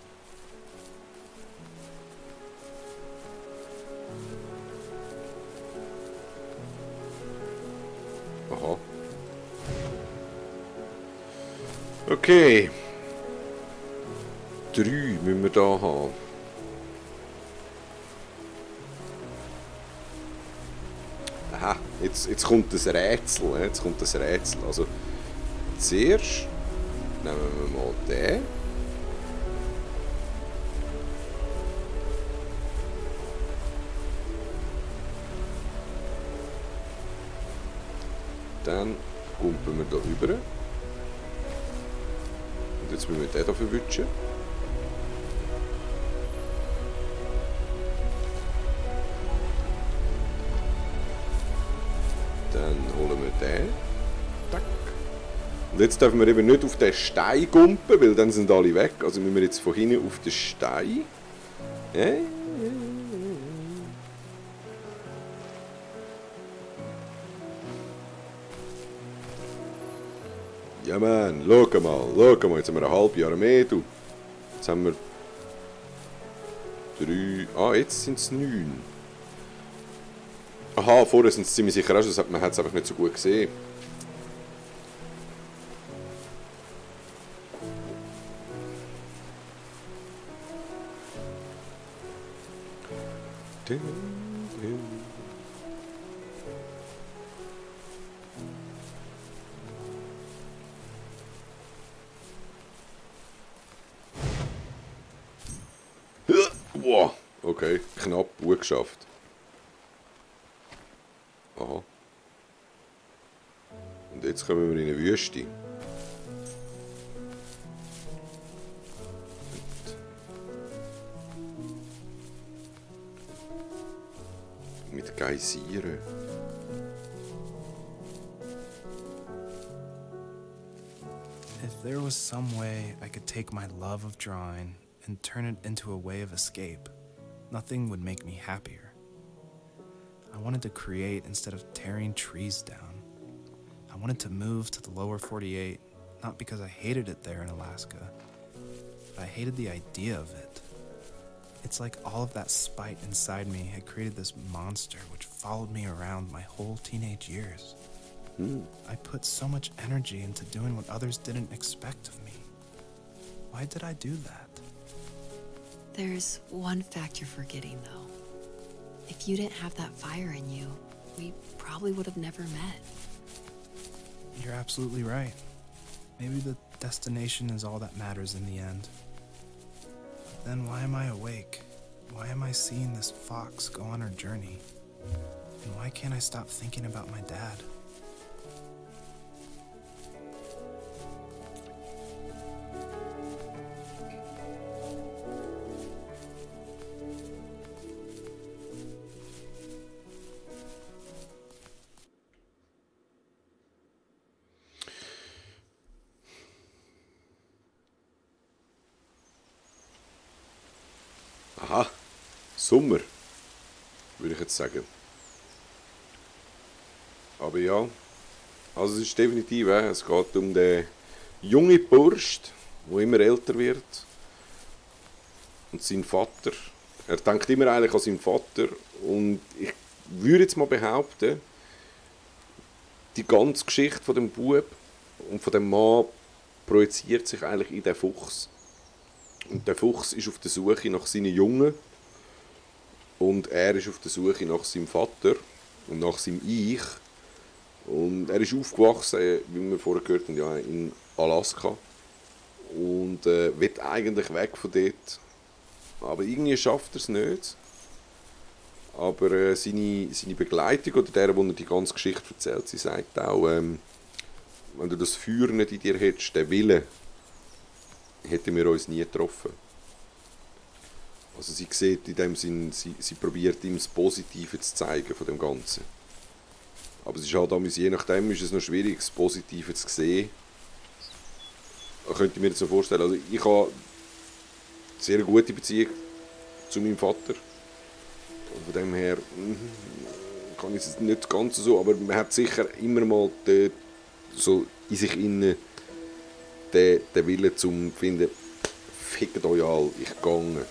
Aha. Okay. 3 müssen wir da haben. Aha, jetzt kommt das Rätsel. Jetzt kommt das Rätsel. Also, zuerst nehmen wir mal den. Dann kumpen wir hier rüber. Und jetzt müssen wir den hier verwutschen. Dann holen wir den. Tack. Und jetzt dürfen wir eben nicht auf den Stein gumpen, weil dann sind alle weg. Also müssen wir jetzt von hinten auf den Stein. Ja man, schau mal, jetzt haben wir ein halbes Jahr mehr, du. Jetzt haben wir 3, jetzt sind es 9. Aha, vorher sind es ziemlich sicher auch schon, man hat es einfach nicht so gut gesehen. Wow, okay, knapp gut geschafft. Aha. Und jetzt kommen wir in eine Wüste. Mit Geysiren. If there was some way I could take my love of drawing and turn it into a way of escape, nothing would make me happier. I wanted to create instead of tearing trees down. I wanted to move to the lower 48, not because I hated it there in Alaska, but I hated the idea of it. It's like all of that spite inside me had created this monster which followed me around my whole teenage years. I put so much energy into doing what others didn't expect of me. Why did I do that? There's one fact you're forgetting, though. If you didn't have that fire in you, we probably would have never met. You're absolutely right. Maybe the destination is all that matters in the end. But then why am I awake? Why am I seeing this fox go on her journey? And why can't I stop thinking about my dad? Aha, Sommer, würde ich jetzt sagen. Aber ja, also es ist definitiv, es geht um den jungen Bursch, der immer älter wird. Und sein Vater, er denkt immer eigentlich an seinen Vater. Und ich würde jetzt mal behaupten, die ganze Geschichte von dem Bub und von dem Mann projiziert sich eigentlich in den Fuchs. Und der Fuchs ist auf der Suche nach seinen Jungen und er ist auf der Suche nach seinem Vater und nach seinem Ich. Und er ist aufgewachsen, wie wir vorher gehört haben, ja, in Alaska und will eigentlich weg von dort. Aber irgendwie schafft er es nicht. Aber seine Begleitung oder der er die ganze Geschichte erzählt, sie sagt auch, wenn du das Feuer nicht in dir hättest, den Willen, hätten wir uns nie getroffen. Also sie sieht in dem Sinn, sie probiert ihm das Positive zu zeigen von dem Ganzen. Aber es ist halt je nachdem ist es noch schwierig, das Positive zu sehen. Da könnte ich mir jetzt so vorstellen, also ich habe eine sehr gute Beziehung zu meinem Vater. Und von dem her kann ich es nicht ganz so, aber man hat sicher immer mal so in sich innen den Willen zum finden, fickt euch all, ich gehe.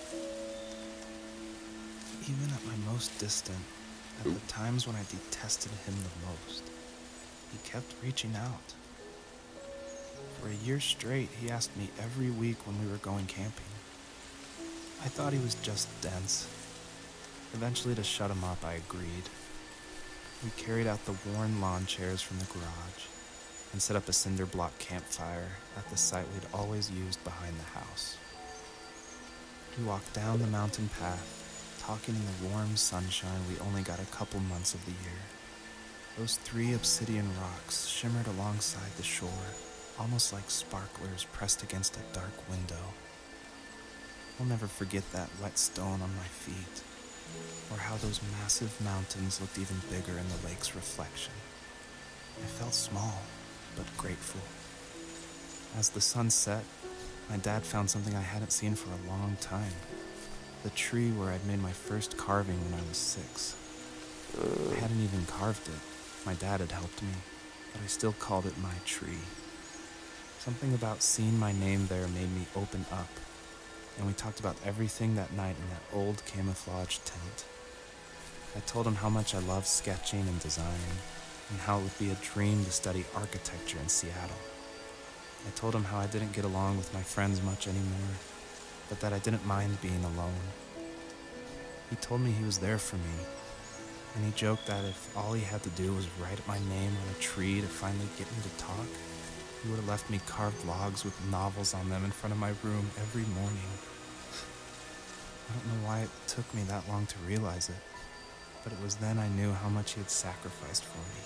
Even at my most distant, at the times when I detested him the most, he kept reaching out. For a year straight, he asked me every week when we were going camping. I thought he was just dense. Eventually, to shut him up, I agreed. We carried out the worn lawn chairs from the garage and set up a cinder block campfire at the site we'd always used behind the house. We walked down the mountain path, talking in the warm sunshine we only got a couple months of the year. Those 3 obsidian rocks shimmered alongside the shore, almost like sparklers pressed against a dark window. I'll never forget that wet stone on my feet, or how those massive mountains looked even bigger in the lake's reflection. I felt small, but grateful. As the sun set, my dad found something I hadn't seen for a long time. The tree where I'd made my first carving when I was 6. I hadn't even carved it. My dad had helped me, but I still called it my tree. Something about seeing my name there made me open up, and we talked about everything that night in that old camouflage tent. I told him how much I loved sketching and designing, and how it would be a dream to study architecture in Seattle. I told him how I didn't get along with my friends much anymore, but that I didn't mind being alone. He told me he was there for me, and he joked that if all he had to do was write my name on a tree to finally get me to talk, he would have left me carved logs with novels on them in front of my room every morning. I don't know why it took me that long to realize it, but it was then I knew how much he had sacrificed for me.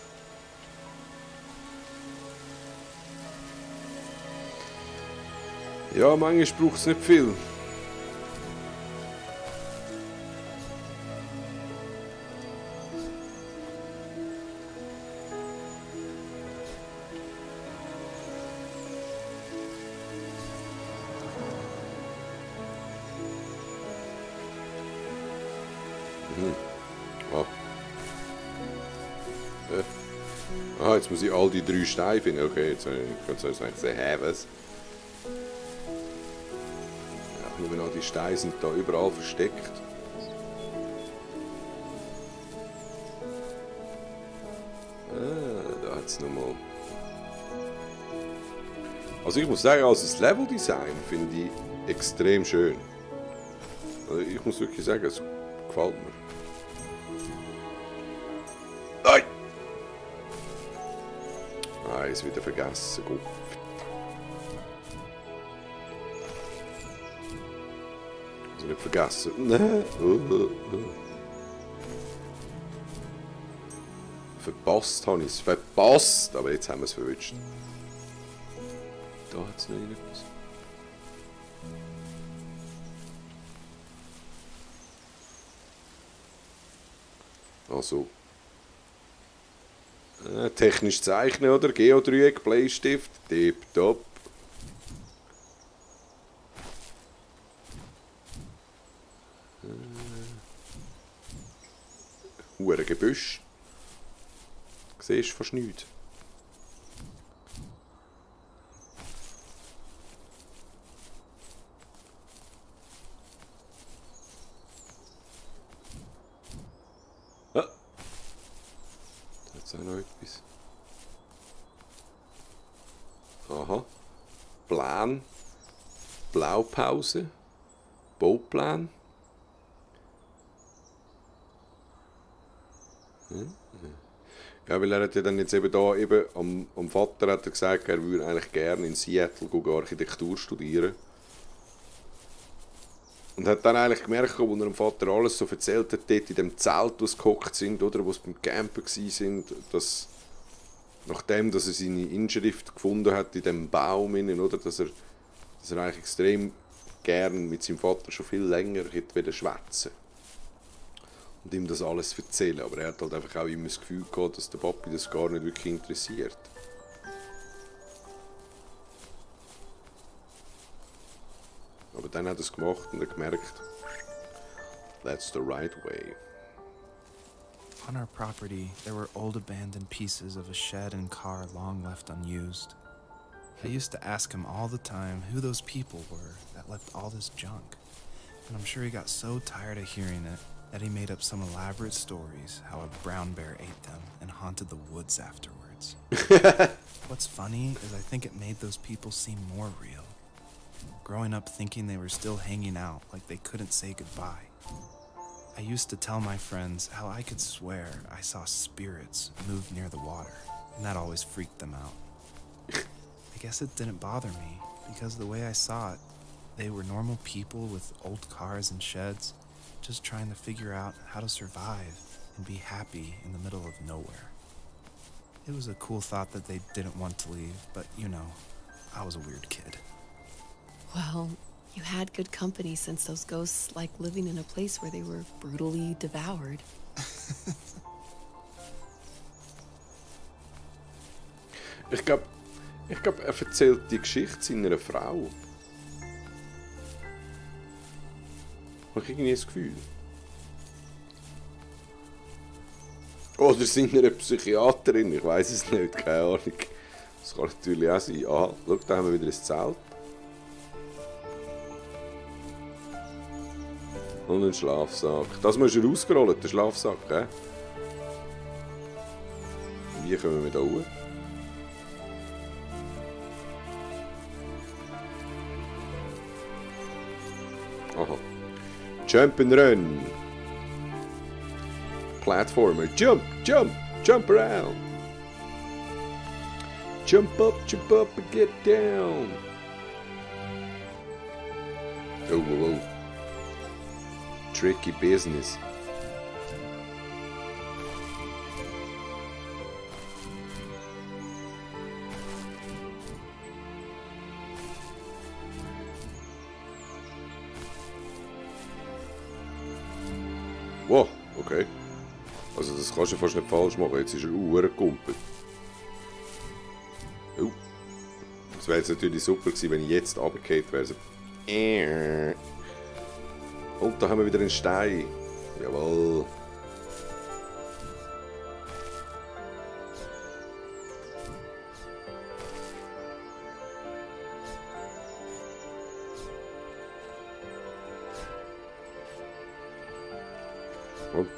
Ja, manchmal braucht es nicht viel. Ah, jetzt muss ich all die 3 Steine finden. Okay, jetzt könnte ich sagen, was? Ja, nur noch die Steine sind da überall versteckt. Da hat es nochmal. Also ich muss sagen, also das Leveldesign finde ich extrem schön. Also ich muss wirklich sagen, es gefällt mir. Nein! Ah, ist wieder vergessen. Gut. Also nicht vergessen. Nein. Verpasst habe ich es. Verpasst! Aber jetzt haben wir es verwünscht. Da hat es noch irgendwas. Also. Technisch zeichnen, oder? Geodreieck, Bleistift, tipptopp. Hure Gebüsch. Siehst du fast nichts. Ah. Da hat es auch noch etwas. Aha. Plan. Blaupause. Bauplan. Ja, weil er hat ja dann jetzt eben da eben am Vater hat er gesagt, er würde eigentlich gerne in Seattle Architektur studieren. Und hat dann eigentlich gemerkt, als er dem Vater alles so erzählt hat, dort in dem Zelt, wo sie gehockt sind, oder, wo sie beim Campen waren, dass nachdem dass er seine Inschrift gefunden hat in dem Baum, oder, dass er eigentlich extrem gern mit seinem Vater schon viel länger hätte schwätzen und ihm das alles erzählen. Aber er hat halt einfach auch immer das Gefühl gehabt, dass der Papi das gar nicht wirklich interessiert. Aber dann hat er es gemacht und er gemerkt, that's the right way. On our property, there were old abandoned pieces of a shed and car long left unused. I used to ask him all the time who those people were that left all this junk. And I'm sure he got so tired of hearing it that he made up some elaborate stories how a brown bear ate them and haunted the woods afterwards. What's funny is I think it made those people seem more real. Growing up thinking they were still hanging out like they couldn't say goodbye. I used to tell my friends how I could swear I saw spirits move near the water, and that always freaked them out. I guess it didn't bother me, because the way I saw it, they were normal people with old cars and sheds, just trying to figure out how to survive and be happy in the middle of nowhere. It was a cool thought that they didn't want to leave, but you know, I was a weird kid. Well, you had good company since those ghosts like living in a place where they were brutally devoured. Ich glaube, er erzählt die Geschichte seiner Frau. Habe ich irgendwie das Gefühl. Oder seiner Psychiaterin, ich weiß es nicht, keine Ahnung. Das kann natürlich auch sein. Aha, schau, da haben wir wieder ein Zelt. Und einen Schlafsack. Das muss er ausgerollt, der Schlafsack, hä? Wie kommen wir da hoch? Aha. Jump and run. Platformer. Jump, jump, jump around. Jump up and get down. Oh, whoa, whoa. tricky business. Wow, okay. Also das kannst du fast nicht falsch machen. Jetzt ist er gekumpelt. Oh. Das wäre jetzt natürlich super gewesen, wenn ich jetzt runtergefallen wäre. Und da haben wir wieder einen Stein. Jawohl. Und.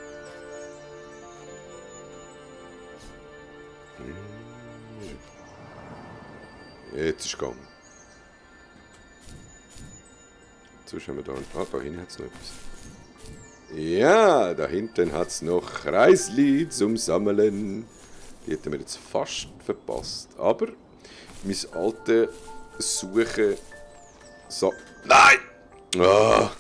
Jetzt ist es gegangen. Sonst haben wir da... Ah, da hinten hat es noch etwas. Ja, da hinten hat es noch Kreisli zum Sammeln. Die hätten wir jetzt fast verpasst. Aber mein altes Suchen... So... Nein! Ah!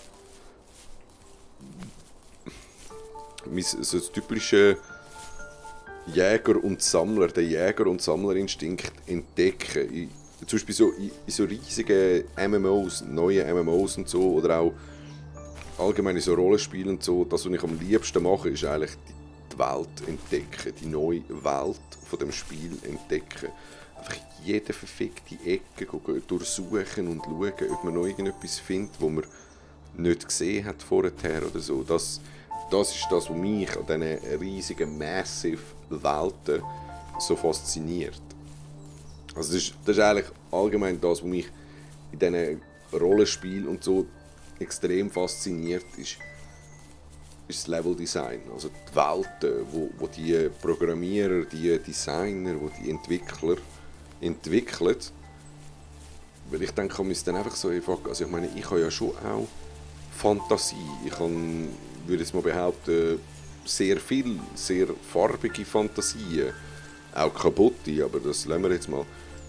So das typische Jäger und Sammler, den Jäger- und Sammlerinstinkt entdecken. Zum Beispiel so in so riesigen MMOs, neuen MMOs und so, oder auch allgemein in so Rollenspielen und so. Das, was ich am liebsten mache, ist eigentlich die Welt entdecken, die neue Welt von dem Spiel entdecken. Einfach jede verfickte Ecke durchsuchen und schauen, ob man noch irgendetwas findet, was man nicht gesehen hat vorher oder so. Das ist das, was mich an diesen riesigen, massive Welten so fasziniert. Also das ist eigentlich allgemein das, was mich in diesen Rollenspielen und so extrem fasziniert, ist das Leveldesign. Also die Welten, wo die Programmierer, die Designer, die Entwickler entwickeln. Weil ich denke, man ist dann einfach so, also ich meine, ich habe ja schon auch Fantasie. Ich würde jetzt mal behaupten, sehr viel, sehr farbige Fantasien. Auch kaputte, aber das lassen wir jetzt mal.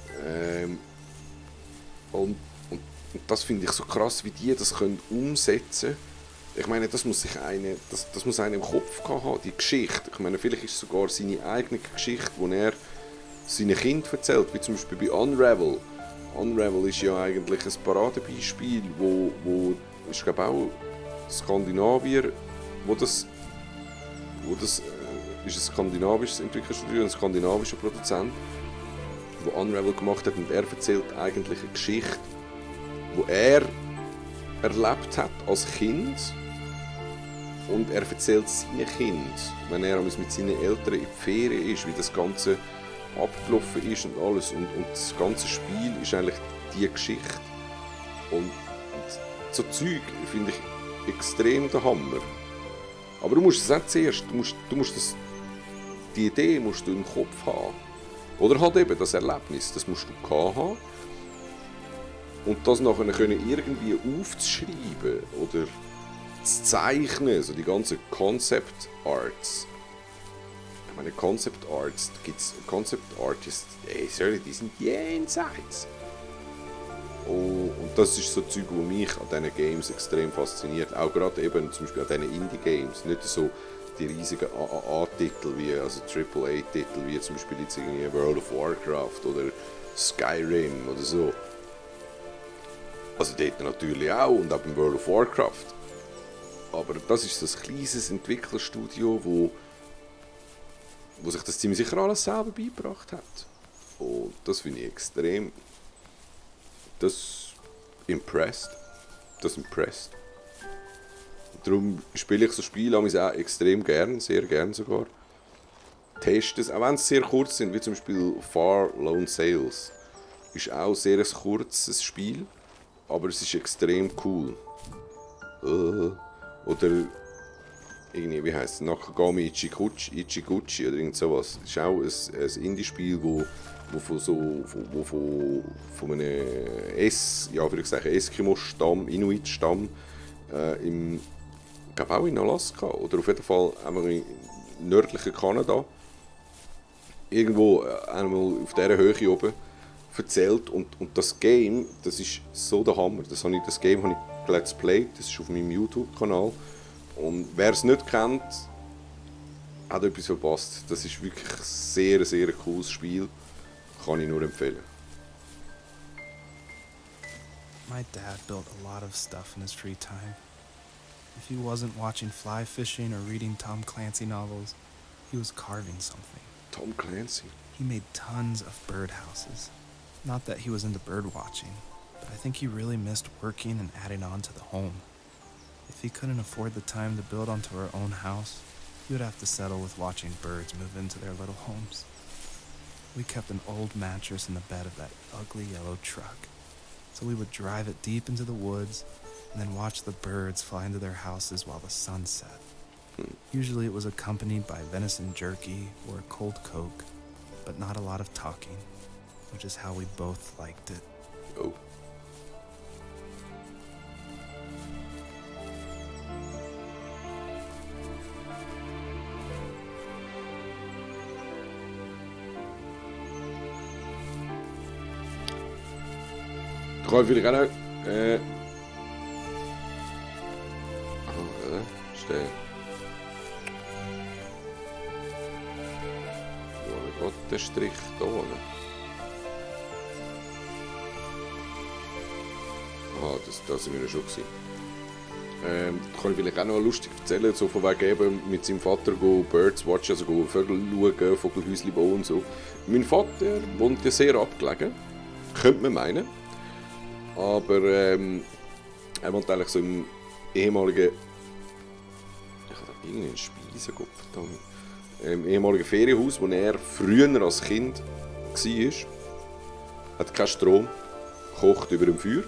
Und das finde ich so krass, wie die das können umsetzen können. Ich meine, das muss einer im Kopf haben, die Geschichte. Ich meine, vielleicht ist es sogar seine eigene Geschichte, die er seinen Kindern erzählt, wie zum Beispiel bei Unravel. Unravel ist ja eigentlich ein Paradebeispiel, wo ich glaube auch Skandinavier, wo das ist ein skandinavisches Entwicklerstudio, ein skandinavischer Produzent, der Unravel gemacht hat, und er erzählt eigentlich eine Geschichte, die er erlebt hat als Kind, und er erzählt seinen Kind, wenn er mit seinen Eltern in die Ferien ist, wie das Ganze abgelaufen ist und alles, und das ganze Spiel ist eigentlich die Geschichte, und so Zeug finde ich extrem der Hammer. Aber du musst es auch zuerst, die Idee musst du im Kopf haben. Oder halt eben das Erlebnis, das musst du haben. Und das nachher irgendwie aufzuschreiben oder zu zeichnen, so die ganzen Concept Arts. Ich meine, Concept Arts, da gibt es Concept Artists, die sind jenseits. Oh, und das ist so Zeug, was mich an diesen Games extrem fasziniert. Auch gerade eben zum Beispiel an diesen Indie-Games. Nicht so die riesigen AAA-Titel, also AAA-Titel, wie zum Beispiel jetzt irgendwie World of Warcraft oder Skyrim oder so. Also dort natürlich auch, und auch beim World of Warcraft. Aber das ist so ein kleines Entwicklerstudio, wo sich das ziemlich sicher alles selber beigebracht hat. Und das finde ich extrem... Das impressed. Darum spiele ich so Spiele auch extrem gern, sehr gern sogar. Teste es, auch wenn sie sehr kurz sind, wie zum Beispiel Far Lone Sails. Ist auch sehr ein kurzes Spiel, aber es ist extrem cool. Oder irgendwie, wie heisst es? Nakagami Ichiguchi oder irgend sowas. Das ist auch ein Indie-Spiel, wo von einem Eskimo-Stamm, Inuit-Stamm, ich glaube auch in Alaska oder auf jeden Fall im nördlichen Kanada, irgendwo einmal auf dieser Höhe oben, erzählt. Und das Game, das ist so der Hammer. Das Game habe ich Let's Played, das ist auf meinem YouTube-Kanal. Und wer es nicht kennt, hat etwas verpasst. Das ist wirklich ein sehr, sehr cooles Spiel. Kann ich nur empfehlen. My dad built a lot of stuff in his free time. If he wasn't watching fly fishing or reading Tom Clancy novels, he was carving something. Tom Clancy. He made tons of birdhouses. Not that he was into bird watching, but I think he really missed working and adding on to the home. If he couldn't afford the time to build onto our own house, he would have to settle with watching birds move into their little homes. We kept an old mattress in the bed of that ugly yellow truck, so we would drive it deep into the woods and then watch the birds fly into their houses while the sun set. Usually it was accompanied by venison jerky or a cold Coke, but not a lot of talking, which is how we both liked it. Oh. Ich kann vielleicht auch noch... stehen. Wo geht der Strich da unten? Aha, da sind wir ja schon gewesen. Kann ich vielleicht auch noch lustig erzählen, so von wegen eben mit seinem Vater go Birds watchen, also go Vögel schauen, Vogelhäuschen bauen und so. Mein Vater wohnt ja sehr abgelegen, könnte man meinen. Aber er wohnt eigentlich so im ehemaligen... Ich habe da irgendeinen Speisekopf, verdammt. Im ehemaligen Ferienhaus, wo er früher als Kind war. Hat keinen Strom, kocht über dem Feuer.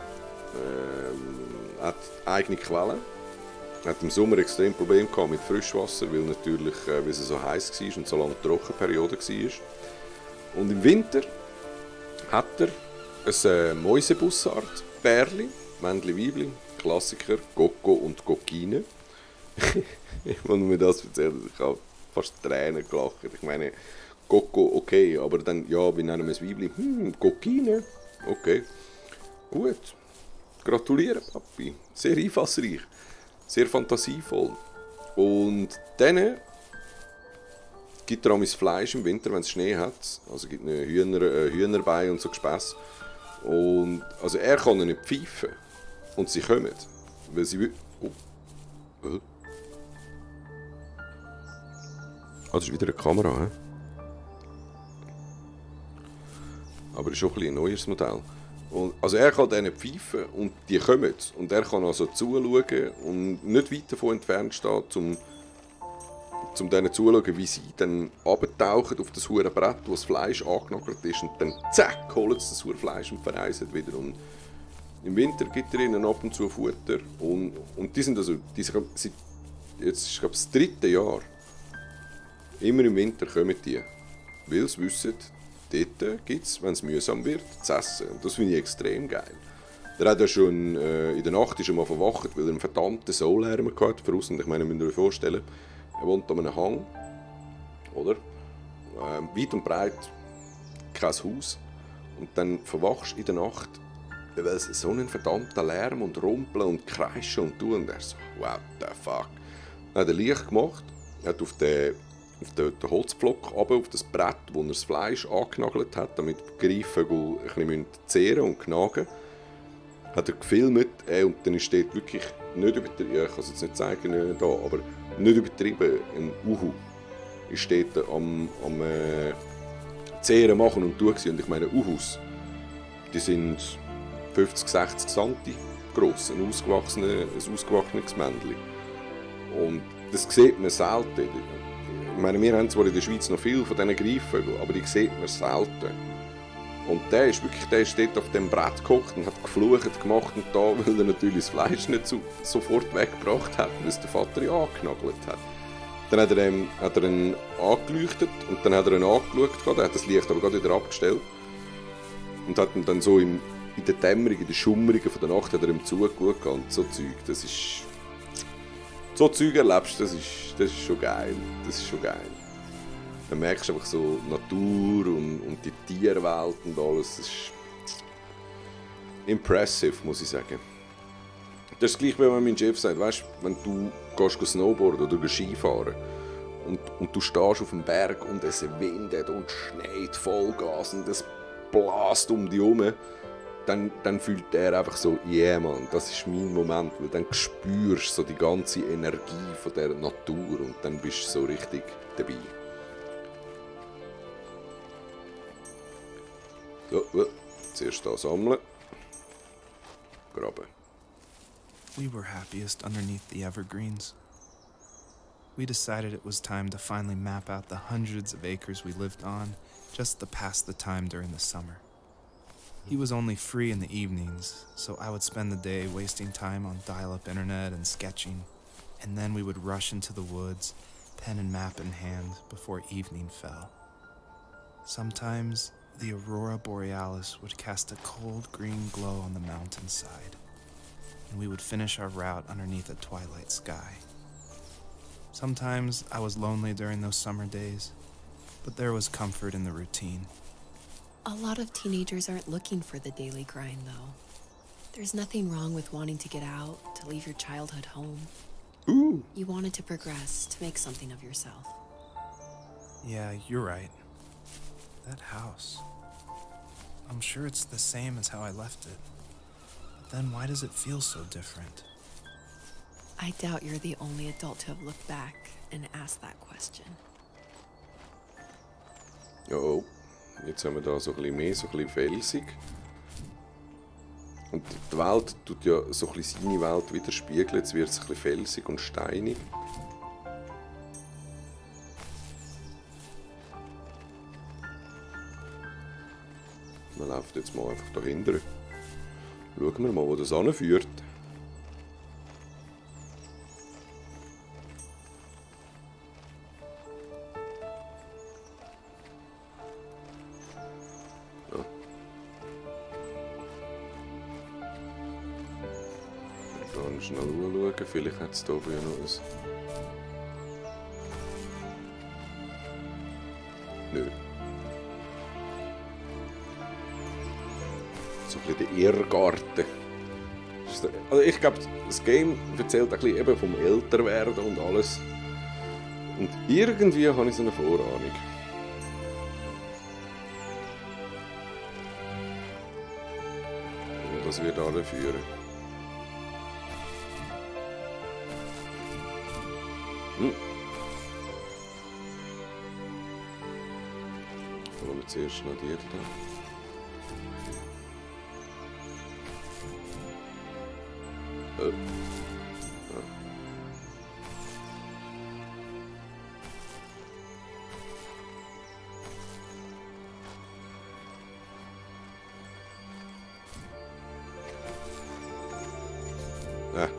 Hat eigene Quellen. Hat im Sommer extrem Probleme gehabt mit Frischwasser, weil natürlich, weil es so heiß war und so lange Trockenperiode war. Und im Winter hat er ein Mäusebussard, Bärli, Männli, Weibli, Klassiker, Coco und Coquine. Wenn mir das erzählt, ich habe fast Tränen gelacht. Ich meine, Coco, okay, aber dann, ja, wie nennen wir es Weibli? Coquine, okay. Gut. Gratuliere, Papi. Sehr einfallsreich, sehr fantasievoll. Und dann gibt er auch mein Fleisch im Winter, wenn es Schnee hat. Also gibt es Hühnerbein und so Gespäss. Und also er kann nicht pfeifen. Und sie kommen. Weil sie das ist wieder eine Kamera, he? Aber ist auch ein neues Modell. Und, also er kann denen pfeifen und die kommen. Und er kann also zuschauen und nicht weit davon entfernt stehen, um denen zuzuschauen, wie sie dann abtauchen auf das hure Brett, wo das Fleisch angenagelt ist. Und dann zack, holen sie das hure Fleisch und vereisen wieder. Und im Winter gibt er ihnen ab und zu Futter. Und die sind also, jetzt ist glaube ich das 3. Jahr. Immer im Winter kommen die. Weil sie wissen, dort gibt es, wenn es mühsam wird, zu essen. Und das finde ich extrem geil. Der hat ja schon in der Nacht ist er mal verwacht, weil er einen verdammten Soul-Lärm hatte draussen. Ich meine, müsst ihr euch vorstellen, er wohnt an einem Hang, oder? Weit und breit kein Haus. Und dann verwachst du in der Nacht, weil es so einen verdammten Lärm und Rumpeln und Kreischen und tun. Und er so, what the fuck. Dann hat er Licht gemacht, hat auf den Holzpflock runter, auf das Brett, wo er das Fleisch angenagelt hat, damit die Greifvögel ein bisschen zehren und knagen. Hat er gefilmt und dann ist dort wirklich nicht übertrieben, ich kann es jetzt nicht zeigen da, aber nicht übertrieben, ein Uhu ist dort am Zehren machen und tun. Und ich meine, Uhus, die sind 50, 60 cm gross, ein ausgewachsenes Männchen. Und das sieht man selten. Ich meine, wir haben zwar in der Schweiz noch viel von diesen Greifvögeln, aber die sieht man selten. Und der ist dort auf dem Brett gehockt und hat geflucht gemacht und da, weil er natürlich das Fleisch nicht sofort weggebracht hat, weil es der Vater ja angenagelt hat. Dann hat er ihn angeleuchtet und dann hat er ihn angeschaut, der hat das Licht aber gerade wieder abgestellt und hat ihn dann so in der Dämmerung, in der Schummrigen von der Nacht hat er ihm zugeschaut und so Zeug. Das ist... So Zeug erlebst, das ist schon geil. Das ist schon geil. Dann merkst du einfach so Natur und die Tierwelt und alles. Das ist impressive, muss ich sagen. Das ist das gleiche, wie wenn mein Chef sagt, weißt, wenn du gehst Snowboarden oder Skifahren und du stehst auf dem Berg und es windet und schneit Vollgas und es blast um dich herum, dann fühlt er einfach so, yeah, Mann, das ist mein Moment, weil dann spürst du so die ganze Energie von der Natur und dann bist du so richtig dabei. So, zuerst hier sammeln. Graben. We were happiest underneath the evergreens. We decided it was time to finally map out the hundreds of acres we lived on, just to pass the time during the summer. He was only free in the evenings, so I would spend the day wasting time on dial-up internet and sketching, and then we would rush into the woods, pen and map in hand, before evening fell. Sometimes, the aurora borealis would cast a cold green glow on the mountainside, and we would finish our route underneath a twilight sky. Sometimes I was lonely during those summer days, but there was comfort in the routine. A lot of teenagers aren't looking for the daily grind, though. There's nothing wrong with wanting to get out, to leave your childhood home. Ooh. You wanted to progress, to make something of yourself. Yeah, you're right. That house. I'm sure it's the same as how I left it. But then why does it feel so different? I doubt you're the only adult to have looked back and asked that question. Oh, jetzt haben wir da so ein bisschen mehr, so ein bisschen felsig. Und die Welt tut ja so ein bisschen seine Welt widerspiegeln. Jetzt wird es ein bisschen felsig und steinig. Man läuft jetzt mal einfach dahinter. Schauen wir mal, wo das anführt. Ja. Dann schnell schauen, vielleicht hat es da oben ja noch ein... Nö. So ein bisschen der Irrgarten. Also ich glaube, das Game erzählt ein bisschen eben vom Älterwerden und alles. Und irgendwie habe ich so eine Vorahnung. Und das wird alle führen. Holen wir zuerst noch die da. Ja. Ja.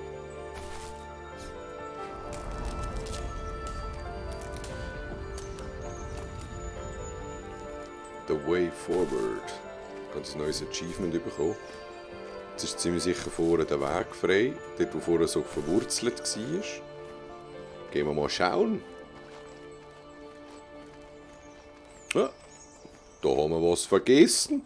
The Way Forward. Ganz neues Achievement bekommen. Jetzt ist ziemlich sicher vorne der Weg frei, dort wo vorher so verwurzelt war. Gehen wir mal schauen. Ja, da haben wir was vergessen.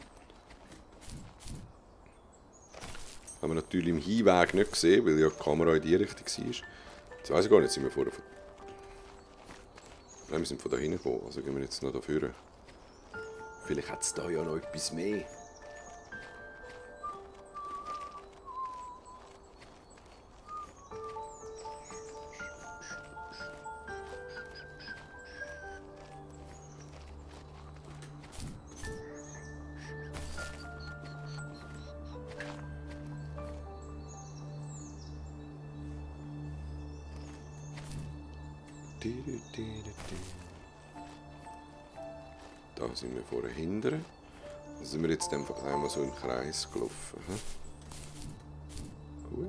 Haben wir natürlich im Hinweg nicht gesehen, weil ja die Kamera in die Richtung war. Jetzt weiss ich gar nicht, sind wir vorher von... Nein, wir sind von da hinten gekommen, also gehen wir jetzt noch da vorne. Vielleicht hat es da ja noch etwas mehr. Da sind wir vorher hinten. Da sind wir jetzt einfach einmal so im Kreis gelaufen. Gut.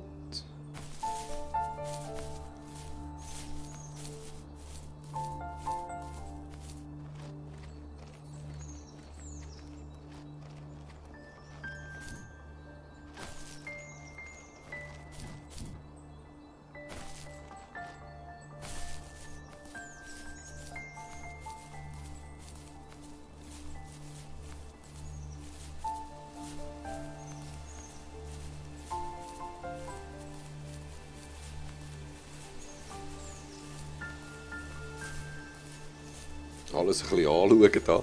Alles ein bisschen anschauen da.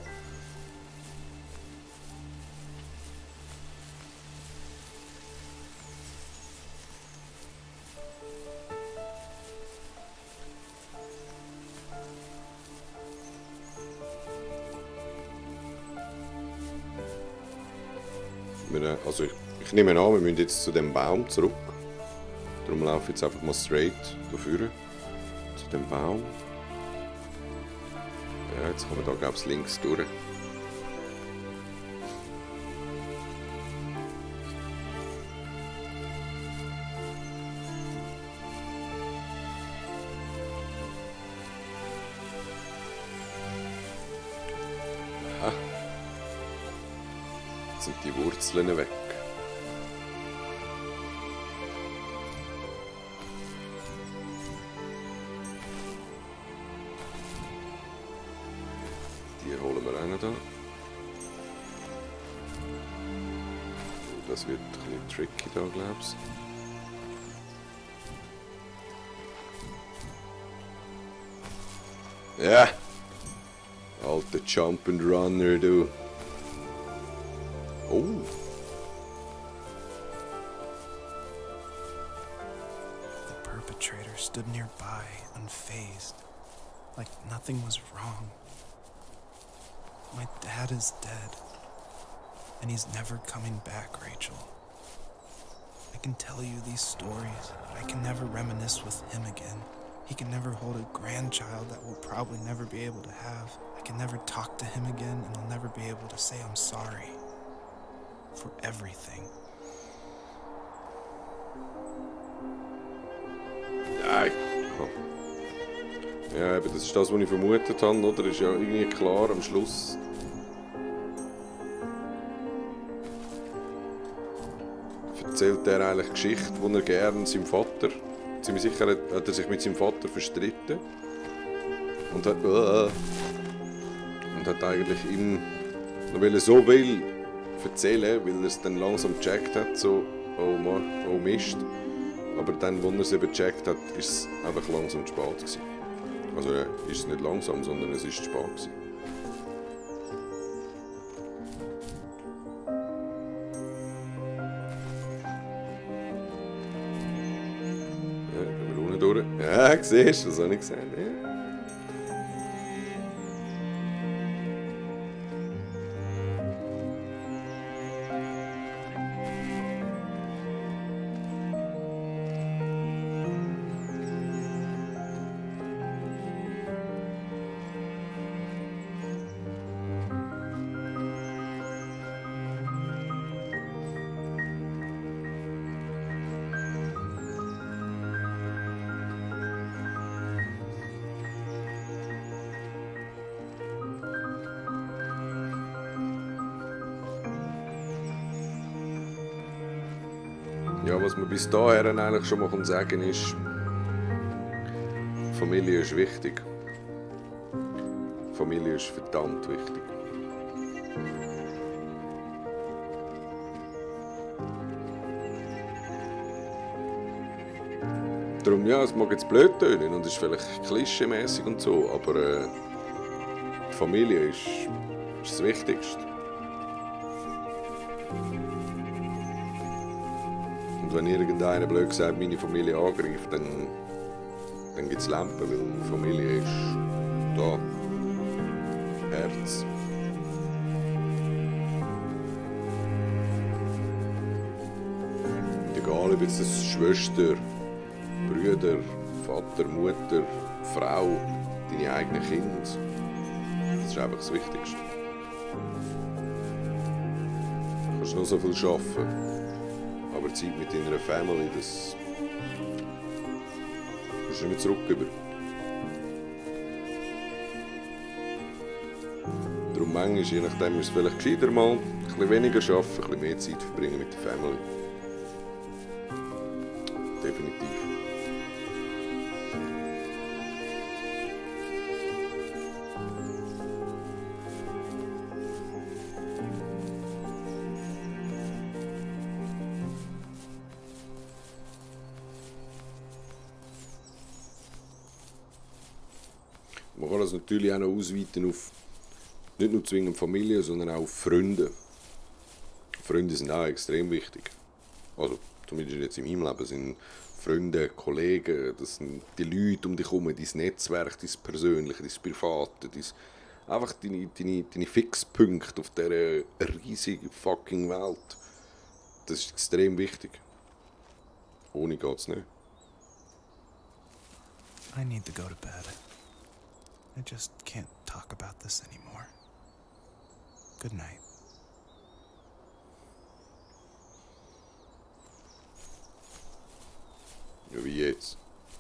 Also ich nehme an, wir müssen jetzt zu dem Baum zurück. Darum laufe ich jetzt einfach mal straight dafür. Zu dem Baum. Ja, jetzt kommen wir da, glaube ich, links durch. Aha. Jetzt sind die Wurzeln weg. Die holen wir auch noch da. Das wird ein bisschen tricky da, glaube ich. Ja! Alter Jump and Runner, du. Oh! The perpetrator stood nearby, unfazed, like nothing was wrong. My dad is dead, and he's never coming back, Rachel. I can tell you these stories, but I can never reminisce with him again. He can never hold a grandchild that we'll probably never be able to have. I can never talk to him again, and I'll never be able to say I'm sorry for everything. Nein. Ja, aber das ist das, was ich vermutet habe, oder? Ist ja irgendwie klar am Schluss. Erzählt er eigentlich Geschichte, die er gerne seinem Vater. Ziemlich sicher hat er sich mit seinem Vater verstritten. Und hat eigentlich ihm noch so will erzählen, weil er es dann langsam gecheckt hat, so, oh Mann, oh Mist. Aber dann, als er es eben gecheckt hat, ist es einfach langsam zu spät gewesen. Also ja, ist es nicht langsam, sondern es ist zu spät gewesen. Ja, gehen wir unten durch. Ja, siehst du, das habe ich gesehen. Ja. Ja, was man bis dahin eigentlich schon mal sagen kann, ist, Familie ist wichtig. Familie ist verdammt wichtig. Darum, ja, es mag jetzt blöd tönen und es ist vielleicht klischeemäßig und so, aber die Familie ist das Wichtigste. Und wenn irgendeiner blöd gesagt meine Familie angreift, dann gibt es Lampen, weil Familie ist da. Herz. Egal ob jetzt das Schwester, Brüder, Vater, Mutter, Frau, deine eigenen Kinder. Das ist einfach das Wichtigste. Du kannst noch so viel arbeiten. Aber Zeit mit deiner Family, das kommst du nicht mehr zurück über. Darum manchmal, je nachdem, ist es vielleicht gescheiter mal ein bisschen weniger arbeiten, ein bisschen mehr Zeit verbringen mit der Family. Definitiv. Man kann das natürlich auch noch ausweiten auf nicht nur zwingend Familie, sondern auch Freunde. Freunde sind auch extrem wichtig. Also zumindest jetzt in meinem Leben sind Freunde, Kollegen, das sind die Leute um dich herum, dein Netzwerk, dein Persönliche, dein Private, einfach deine Fixpunkte auf dieser riesigen fucking Welt. Das ist extrem wichtig. Ohne geht's nicht. I need to go to bed. I just can't talk about this anymore. Good night. Ja, wie jetzt?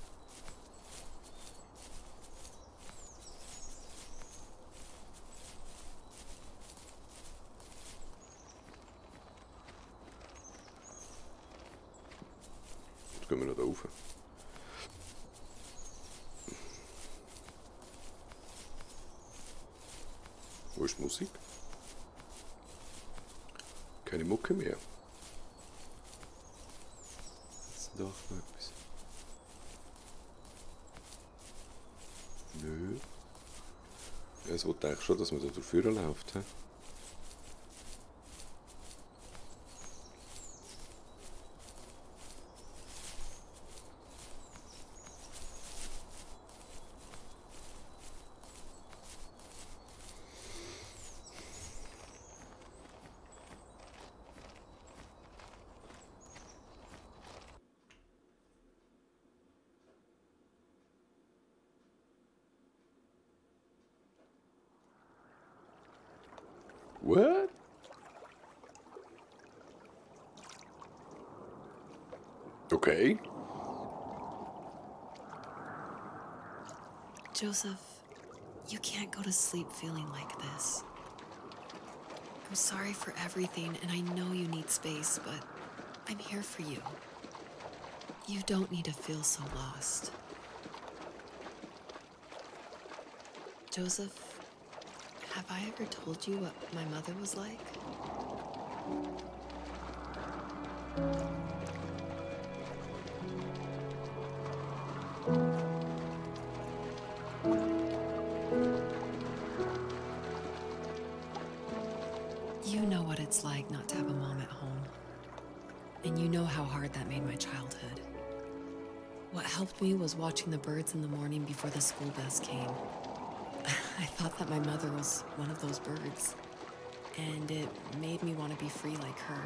Jetzt gehen wir noch da rauf. Wo ist die Musik? Keine Mucke mehr. Jetzt doch noch etwas. Nö. Ja, es wollte eigentlich schon, dass man da dafür läuft. He? What? Okay. Joseph, you can't go to sleep feeling like this. I'm sorry for everything, and I know you need space, but I'm here for you. You don't need to feel so lost. Joseph, have I ever told you what my mother was like? You know what it's like not to have a mom at home. And you know how hard that made my childhood. What helped me was watching the birds in the morning before the school bus came. I thought that my mother was one of those birds, and it made me want to be free like her.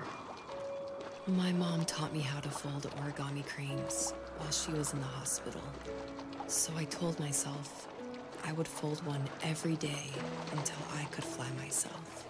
My mom taught me how to fold origami cranes while she was in the hospital. So I told myself I would fold one every day until I could fly myself.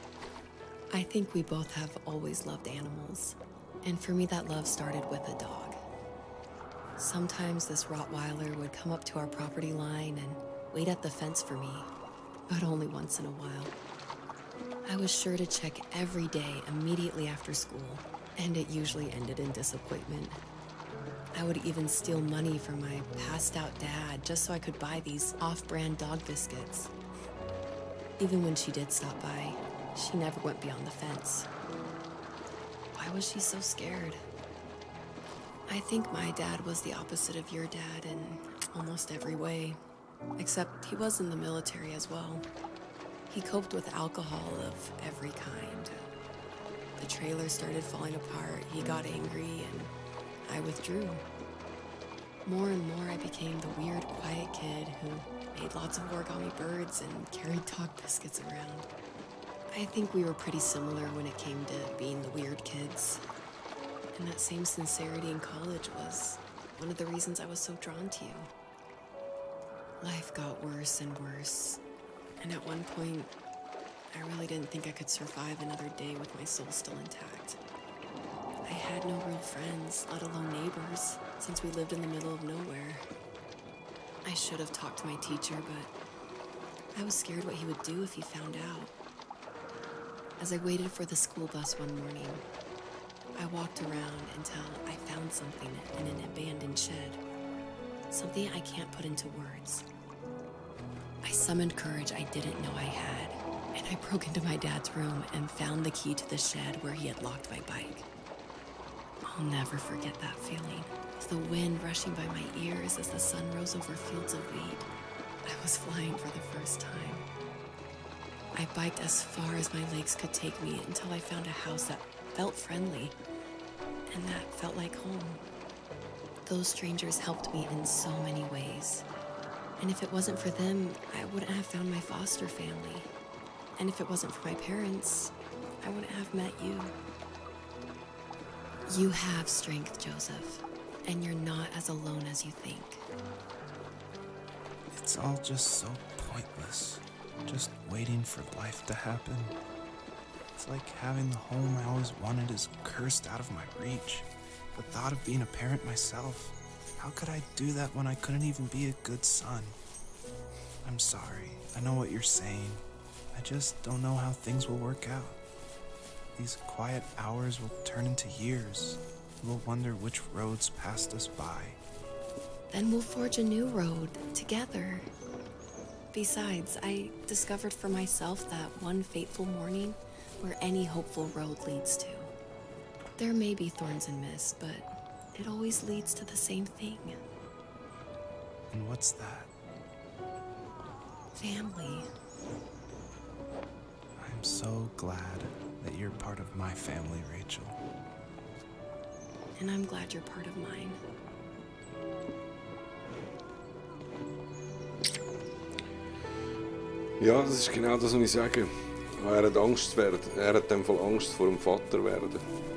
I think we both have always loved animals, and for me that love started with a dog. Sometimes this Rottweiler would come up to our property line and wait at the fence for me, but only once in a while. I was sure to check every day immediately after school, and it usually ended in disappointment. I would even steal money from my passed-out dad just so I could buy these off-brand dog biscuits. Even when she did stop by, she never went beyond the fence. Why was she so scared? I think my dad was the opposite of your dad in almost every way. Except he was in the military as well. He coped with alcohol of every kind. The trailer started falling apart, he got angry, and I withdrew. More and more I became the weird, quiet kid who made lots of origami birds and carried dog biscuits around. I think we were pretty similar when it came to being the weird kids. And that same sincerity in college was one of the reasons I was so drawn to you. Life got worse and worse, and at one point, I really didn't think I could survive another day with my soul still intact. I had no real friends, let alone neighbors, since we lived in the middle of nowhere. I should have talked to my teacher, but I was scared what he would do if he found out. As I waited for the school bus one morning, I walked around until I found something in an abandoned shed. Something I can't put into words. I summoned courage I didn't know I had, and I broke into my dad's room and found the key to the shed where he had locked my bike. I'll never forget that feeling. With the wind rushing by my ears as the sun rose over fields of wheat, I was flying for the first time. I biked as far as my legs could take me until I found a house that felt friendly, and that felt like home. Those strangers helped me in so many ways. And if it wasn't for them, I wouldn't have found my foster family. And if it wasn't for my parents, I wouldn't have met you. You have strength, Joseph, and you're not as alone as you think. It's all just so pointless. Just waiting for life to happen. It's like having the home I always wanted is cursed out of my reach. The thought of being a parent myself. How could I do that when I couldn't even be a good son? I'm sorry. I know what you're saying. I just don't know how things will work out. These quiet hours will turn into years. We'll wonder which roads passed us by. Then we'll forge a new road together. Besides, I discovered for myself that one fateful morning where any hopeful road leads to. There may be thorns and mist, but it always leads to the same thing. And what's that? Family. I'm so glad that you're part of my family, Rachel. And I'm glad you're part of mine. Ja, das ist genau das, was ich sage. Er hat Angst werden. Er hat in dem Fall Angst vor dem Vater werden.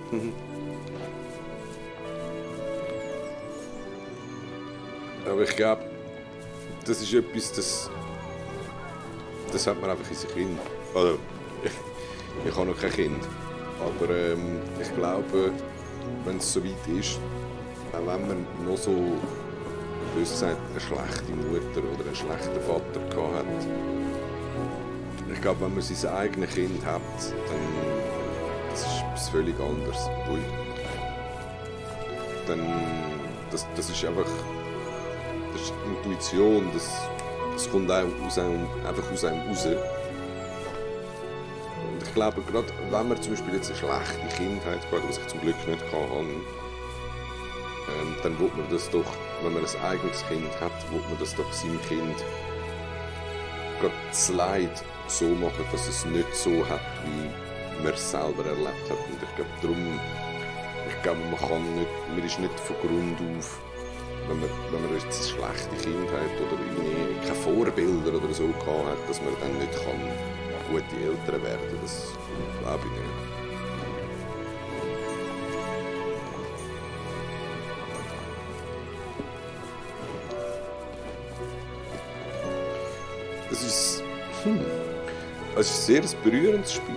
Aber ich glaube, das ist etwas, das hat man einfach in sich drin. Also, ich habe noch kein Kind. Aber ich glaube, wenn es so weit ist, auch wenn man noch so, bös gesagt, eine schlechte Mutter oder einen schlechten Vater gehabt hat, ich glaube, wenn man sein eigenes Kind hat, dann das ist etwas völlig anderes. Dann, das ist einfach, das ist Intuition, das kommt auch einfach aus einem raus. Und ich glaube, gerade wenn man zum Beispiel jetzt eine schlechte Kindheit hat, was ich zum Glück nicht hatte, dann will man das doch, wenn man ein eigenes Kind hat, will man das doch seinem Kind gerade das Leid so machen, dass es nicht so hat, wie man es selber erlebt hat. Und ich glaube, man ist nicht von Grund auf, wenn man jetzt eine schlechte Kindheit oder irgendwie keine Vorbilder oder so gehabt hat, dass man dann nicht gute Eltern werden kann. Das glaube ich nicht. Es ist ein sehr berührendes Spiel,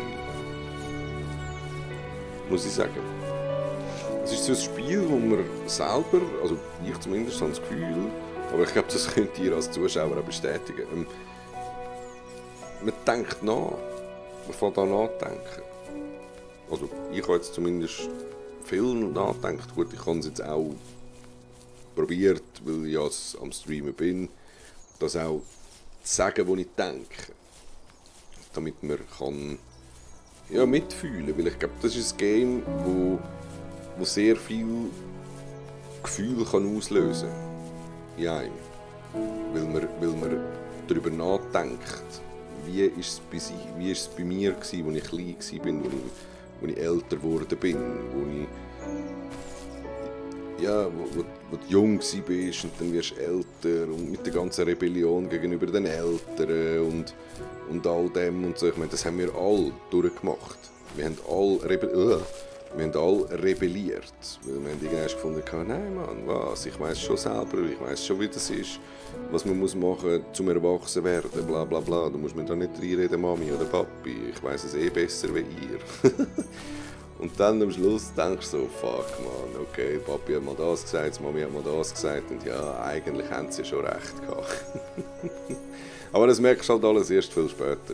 muss ich sagen. Es ist so ein Spiel, wo man selber, also ich zumindest habe das Gefühl, aber ich glaube, das könnt ihr als Zuschauer auch bestätigen, man denkt nach, man fängt an nachdenken. Also ich habe jetzt zumindest viel nachgedacht. Gut, ich habe es jetzt auch probiert, weil ich ja am Streamen bin, das auch zu sagen, was ich denke. Damit man kann, ja, mitfühlen kann. Weil ich glaube, das ist ein Game, wo sehr viel Gefühl kann auslösen kann. In einem. Weil man darüber nachdenkt, wie ist es bei mir gewesen, als ich klein war, als ich älter geworden bin, wo du jung warst und dann wirst du älter und mit der ganzen Rebellion gegenüber den Eltern und all dem und so. Ich meine, das haben wir alle durchgemacht. Wir haben alle rebelliert. Weil wir haben irgendwann gefunden, nein Mann, was, ich weiss schon selber, ich weiss schon, wie das ist, was man machen muss, zum Erwachsen werden, bla bla bla. Du musst mir da nicht reinreden, Mami oder Papi, ich weiss es eh besser wie ihr. Und dann am Schluss denkst du so, fuck man, okay, Papi hat mal das gesagt, Mami hat mal das gesagt und ja, eigentlich haben sie schon recht gehabt. Aber das merkst du halt alles erst viel später.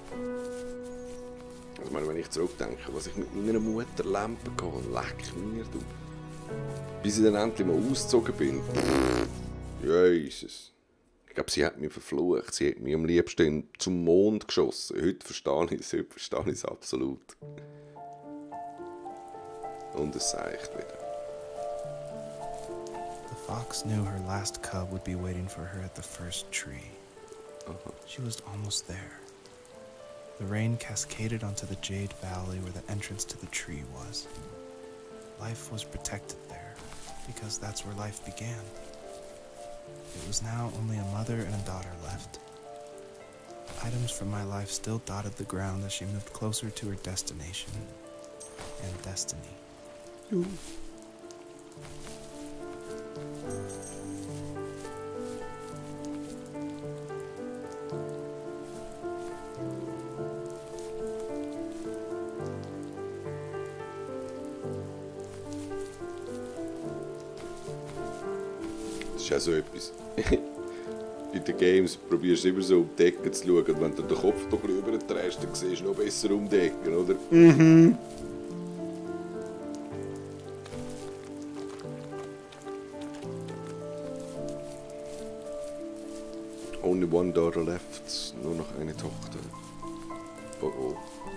Also, ich meine, wenn ich zurückdenke, was ich mit meiner Mutter lampen kann, leck mir du. Bis ich dann endlich mal ausgezogen bin. Jesus. Ich glaube, sie hat mich verflucht. Sie hat mich am liebsten zum Mond geschossen. Heute verstehe ich es absolut. Und es seicht wieder. The fox knew her last cub would be waiting for her at the first tree. She was almost there. The rain cascaded onto the Jade Valley where the entrance to the tree was. Life was protected there, because that's where life began. It was now only a mother and a daughter left. Items from my life still dotted the ground as she moved closer to her destination and destiny. Ooh. Das ist auch so etwas. In den Games probierst du immer so um die Ecke zu schauen. Wenn du den Kopf noch rüber drehst, dann siehst du noch besser um die Ecke, oder? Mhm. Only one daughter left. Nur noch eine Tochter. Oh oh.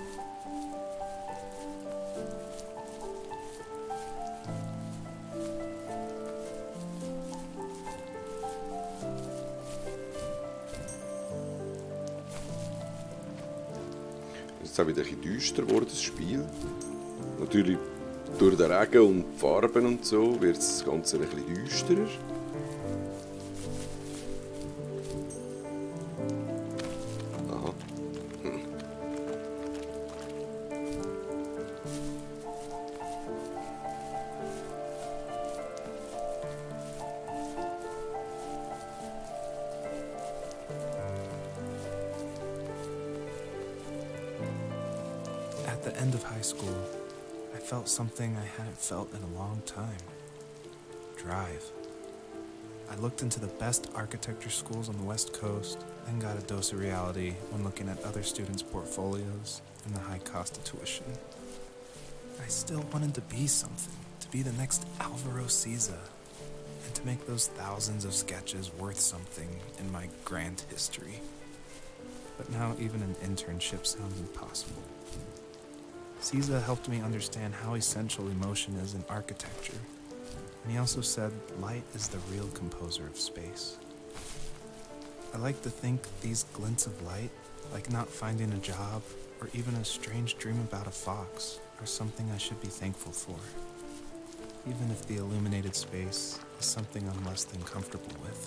Es ist auch wieder ein bisschen düster geworden, das Spiel. Natürlich durch den Regen und die Farben und so wird das Ganze ein bisschen düsterer. Aha. At the end of high school, I felt something I hadn't felt in a long time. Drive. I looked into the best architecture schools on the West Coast, then got a dose of reality when looking at other students' portfolios and the high cost of tuition. I still wanted to be something, to be the next Alvaro Siza, and to make those thousands of sketches worth something in my grand history. But now even an internship sounds impossible. Siza helped me understand how essential emotion is in architecture, and he also said light is the real composer of space. I like to think these glints of light, like not finding a job or even a strange dream about a fox, are something I should be thankful for, even if the illuminated space is something I'm less than comfortable with.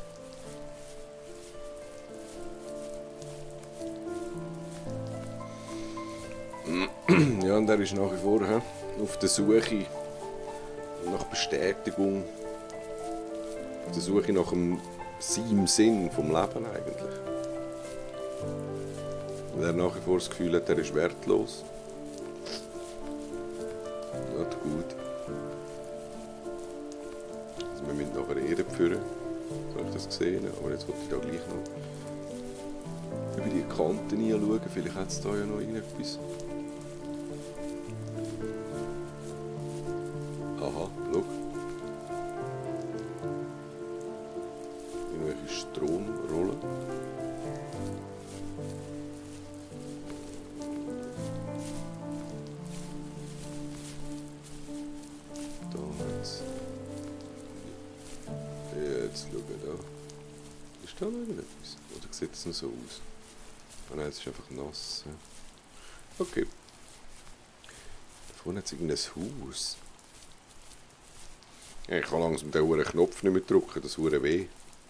Ja, und er ist nach wie vor auf der Suche nach Bestätigung, auf der Suche nach seinem Sinn vom Leben eigentlich. Weil er nach wie vor das Gefühl hat, er ist wertlos. Nicht gut. Also wir müssen nachher Ehre führen, so habe ich das gesehen, aber jetzt wollte ich da gleich noch über die Kanten hinschauen, vielleicht hat es da ja noch irgendetwas. Aha, schau. Irgendwelche Stromrollen. Da hat's. Jetzt schauen wir da. Ist da noch irgendetwas? Oder sieht es noch so aus? Oh nein, es ist einfach nass. Okay. Da vorne hat es irgendein Haus. Ja, ich kann langsam den hohen Knopf nicht mehr drücken, das hure weh.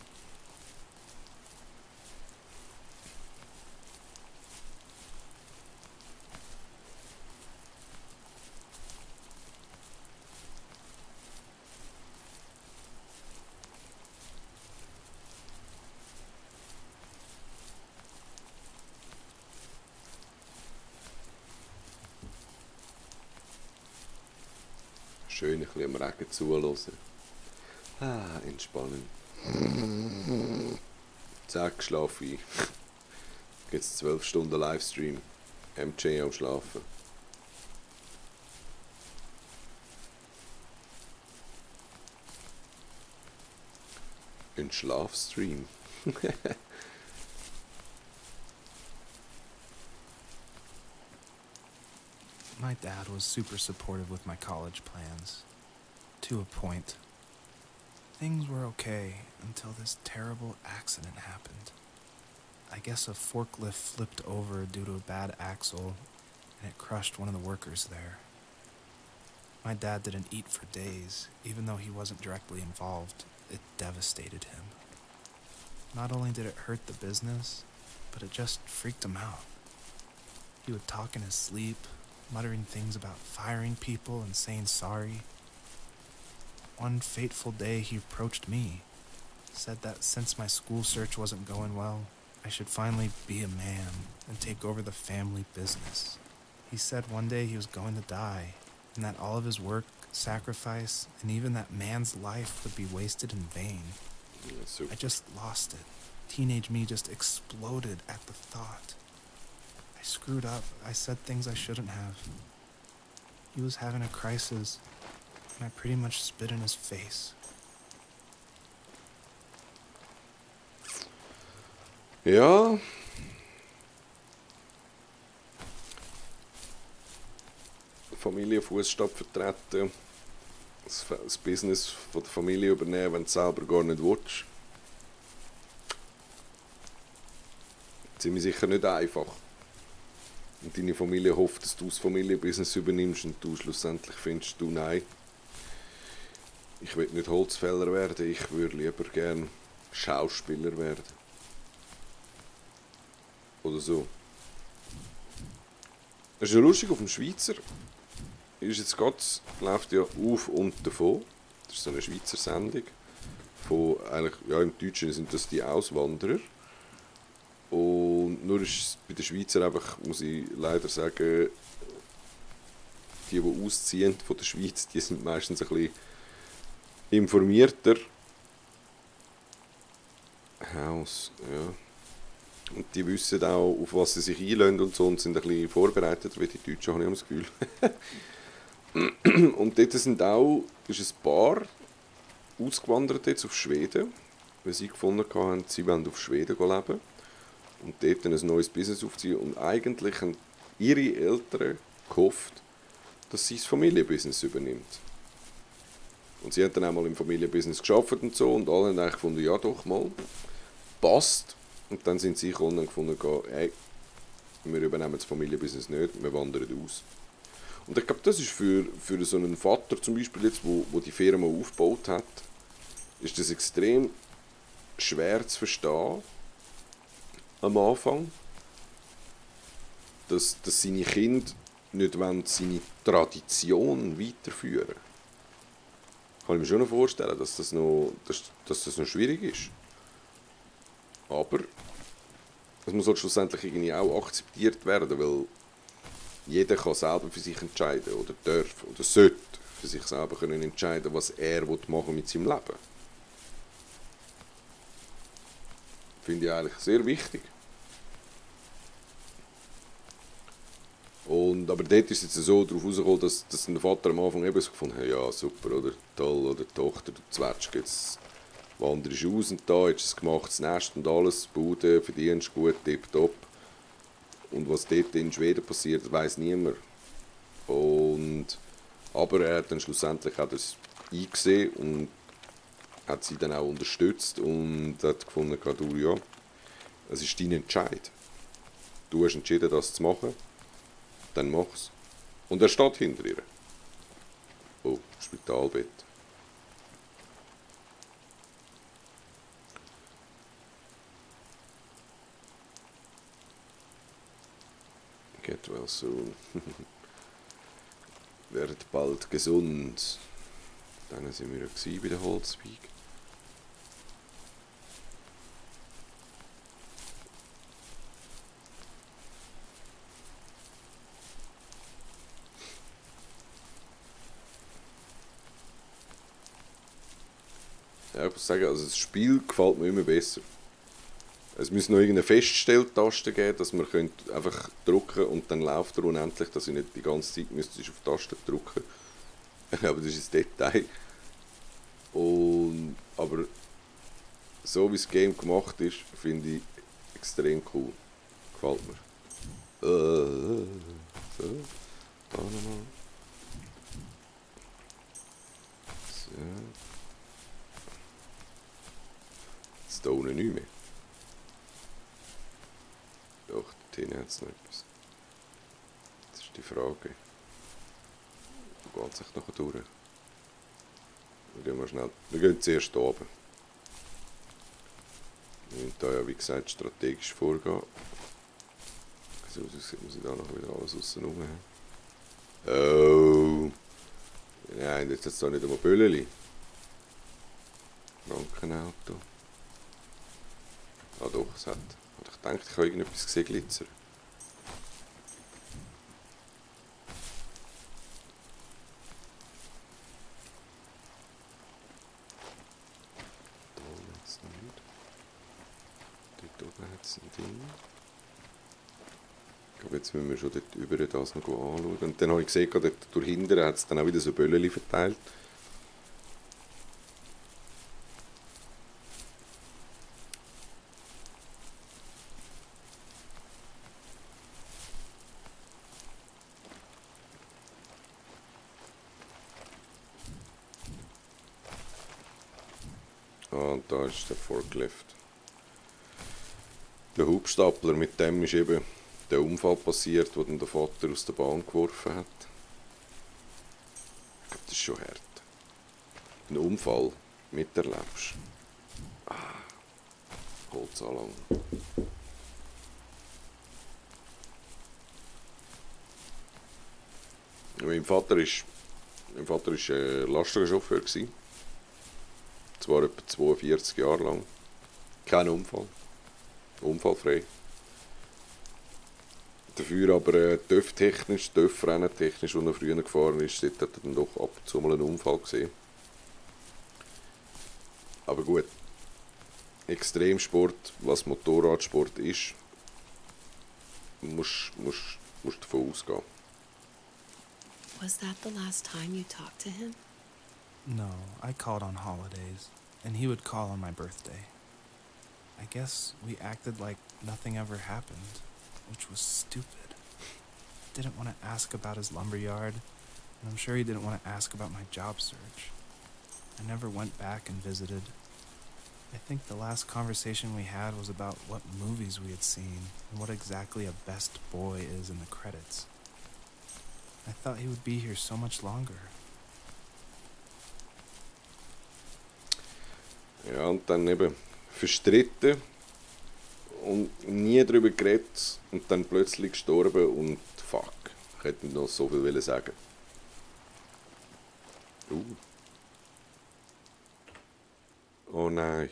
Schön ein bisschen am Regen zuhören. Ah, entspannen. Zack, schlafe ich. Jetzt 12 Stunden Livestream. MJ am Schlafen. Ein Schlafstream. My dad was super supportive with my college plans. To a point. Things were okay until this terrible accident happened. I guess a forklift flipped over due to a bad axle, and it crushed one of the workers there. My dad didn't eat for days, even though he wasn't directly involved. It devastated him. Not only did it hurt the business, but it just freaked him out. He would talk in his sleep, muttering things about firing people and saying sorry. One fateful day, he approached me, said that since my school search wasn't going well, I should finally be a man and take over the family business. He said one day he was going to die, and that all of his work, sacrifice, and even that man's life would be wasted in vain. I just lost it. Teenage me just exploded at the thought. I screwed up. I said things I shouldn't have. He was having a crisis, and I pretty much spit in his face. Ja. Familienfußstab vertreten. Das Business von der Familie übernehmen, wenn du selber gar nicht willst. Ziemlich sicher nicht einfach. Und deine Familie hofft, dass du das Familienbusiness übernimmst und du schlussendlich findest, du nein. Ich will nicht Holzfäller werden, ich würde lieber gerne Schauspieler werden. Oder so. Das ist ja lustig, auf dem Schweizer ist jetzt gerade, läuft ja auf und davon. Das ist so eine Schweizer Sendung. Von, eigentlich, ja, im Deutschen sind das die Auswanderer. Und nur ist es bei den Schweizer einfach, muss ich leider sagen, die ausziehen von der Schweiz, die sind meistens ein bisschen informierter. Haus, ja. Und die wissen auch, auf was sie sich einlösen und so, und sind ein bisschen vorbereitet, wie die Deutschen, habe ich das Gefühl. Und dort sind auch, ist ein Paar ausgewandert jetzt auf Schweden, weil sie gefunden haben, sie wollen auf Schweden leben und dort ein neues Business aufziehen. Und eigentlich haben ihre Eltern gehofft, dass sie das Familienbusiness übernimmt. Und sie haben dann auch mal im Familienbusiness gearbeitet und so, und alle haben eigentlich gefunden, ja doch mal, passt. Und dann sind sie gekommen und gefunden, hey, wir übernehmen das Familienbusiness nicht, wir wandern aus. Und ich glaube, das ist für so einen Vater zum Beispiel jetzt, wo die Firma aufgebaut hat, ist das extrem schwer zu verstehen am Anfang, dass seine Kinder nicht seine Tradition weiterführen wollen. Kann ich mir schon noch vorstellen, dass das noch schwierig ist. Aber es muss halt schlussendlich irgendwie auch akzeptiert werden, weil jeder kann selber für sich entscheiden oder darf oder sollte für sich selber können entscheiden, was er machen mit seinem Leben. Finde ich eigentlich sehr wichtig. Aber dort ist es jetzt so darauf rausgekommen, dass der Vater am Anfang eben so gefunden hat, ja super, oder toll, oder Tochter, du Zwetschge, jetzt wanderst du aus und da, jetzt ein gemachtes Nest und alles, Bude, verdienst gut, tipptopp. Und was dort in Schweden passiert, weiss niemand. Aber er hat dann schlussendlich auch das eingesehen und hat sie dann auch unterstützt und hat gefunden, du, ja, es ist dein Entscheid. Du hast entschieden, das zu machen, dann mach's. Und er steht hinter ihr. Oh, Spitalbett. Get well soon. Werd bald gesund. Dann sind wir ja bei der Holzweg. Ja, ich muss sagen, also das Spiel gefällt mir immer besser. Es müsste noch irgendeine Feststelltaste geben, dass man einfach drücken und dann läuft er unendlich, dass ich nicht die ganze Zeit auf die Taste drücken. Aber das ist ein Detail. Aber so wie das Game gemacht ist, finde ich extrem cool. Gefällt mir. So, da nochmal. So. Jetzt da unten nicht mehr. Dort hinten hat es noch etwas. Das ist die Frage. Wo geht es sich nachher durch? Wir gehen zuerst hier oben. Wir müssen hier ja, wie gesagt, strategisch vorgehen. So aussieht, muss ich da noch wieder alles aussen rum haben. Oh! Nein, jetzt hat es da nicht einmal Bölleli. Krankenauto. Ah doch, es hat. Ich dachte, ich habe irgendetwas gesehen glitzern. Da hat es nicht. Dort oben hat es ein Ding. Ich glaube, jetzt müssen wir schon dort über das noch anschauen. Und dann habe ich gesehen, dort durch hinten hat es dann auch wieder so Bölleli verteilt. Ah, und da ist der Forklift. Der Hubstapler, mit dem ist eben der Unfall passiert, wo dann der Vater aus der Bahn geworfen hat. Ich glaube, das ist schon hart. Einen Unfall miterlebst. Ah, Holzanlang. Mein Vater war Lastwagenchauffeur. Zwar etwa 42 Jahre lang. Kein Unfall. Unfallfrei. Dafür aber TÜV-technisch, TÜV-Rennen-technisch, wo er früher gefahren ist, dort hat er dann doch ab und zu mal einen Unfall gesehen. Aber gut. Extremsport, was Motorradsport ist, musst davon ausgehen. Was that the last time you talked to him? No, I called on holidays, and he would call on my birthday. I guess we acted like nothing ever happened, which was stupid. Didn't want to ask about his lumberyard, and I'm sure he didn't want to ask about my job search. I never went back and visited. I think the last conversation we had was about what movies we had seen and what exactly a best boy is in the credits. I thought he would be here so much longer. Ja, und dann eben verstritten und nie darüber geredet und dann plötzlich gestorben und fuck, ich hätte noch so viel sagen. Oh nein.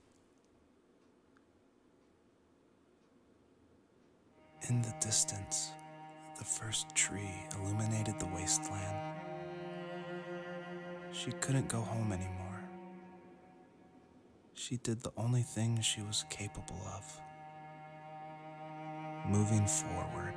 In the distance, the first tree illuminated the wasteland. She couldn't go home anymore. She did the only thing she was capable of. Moving forward.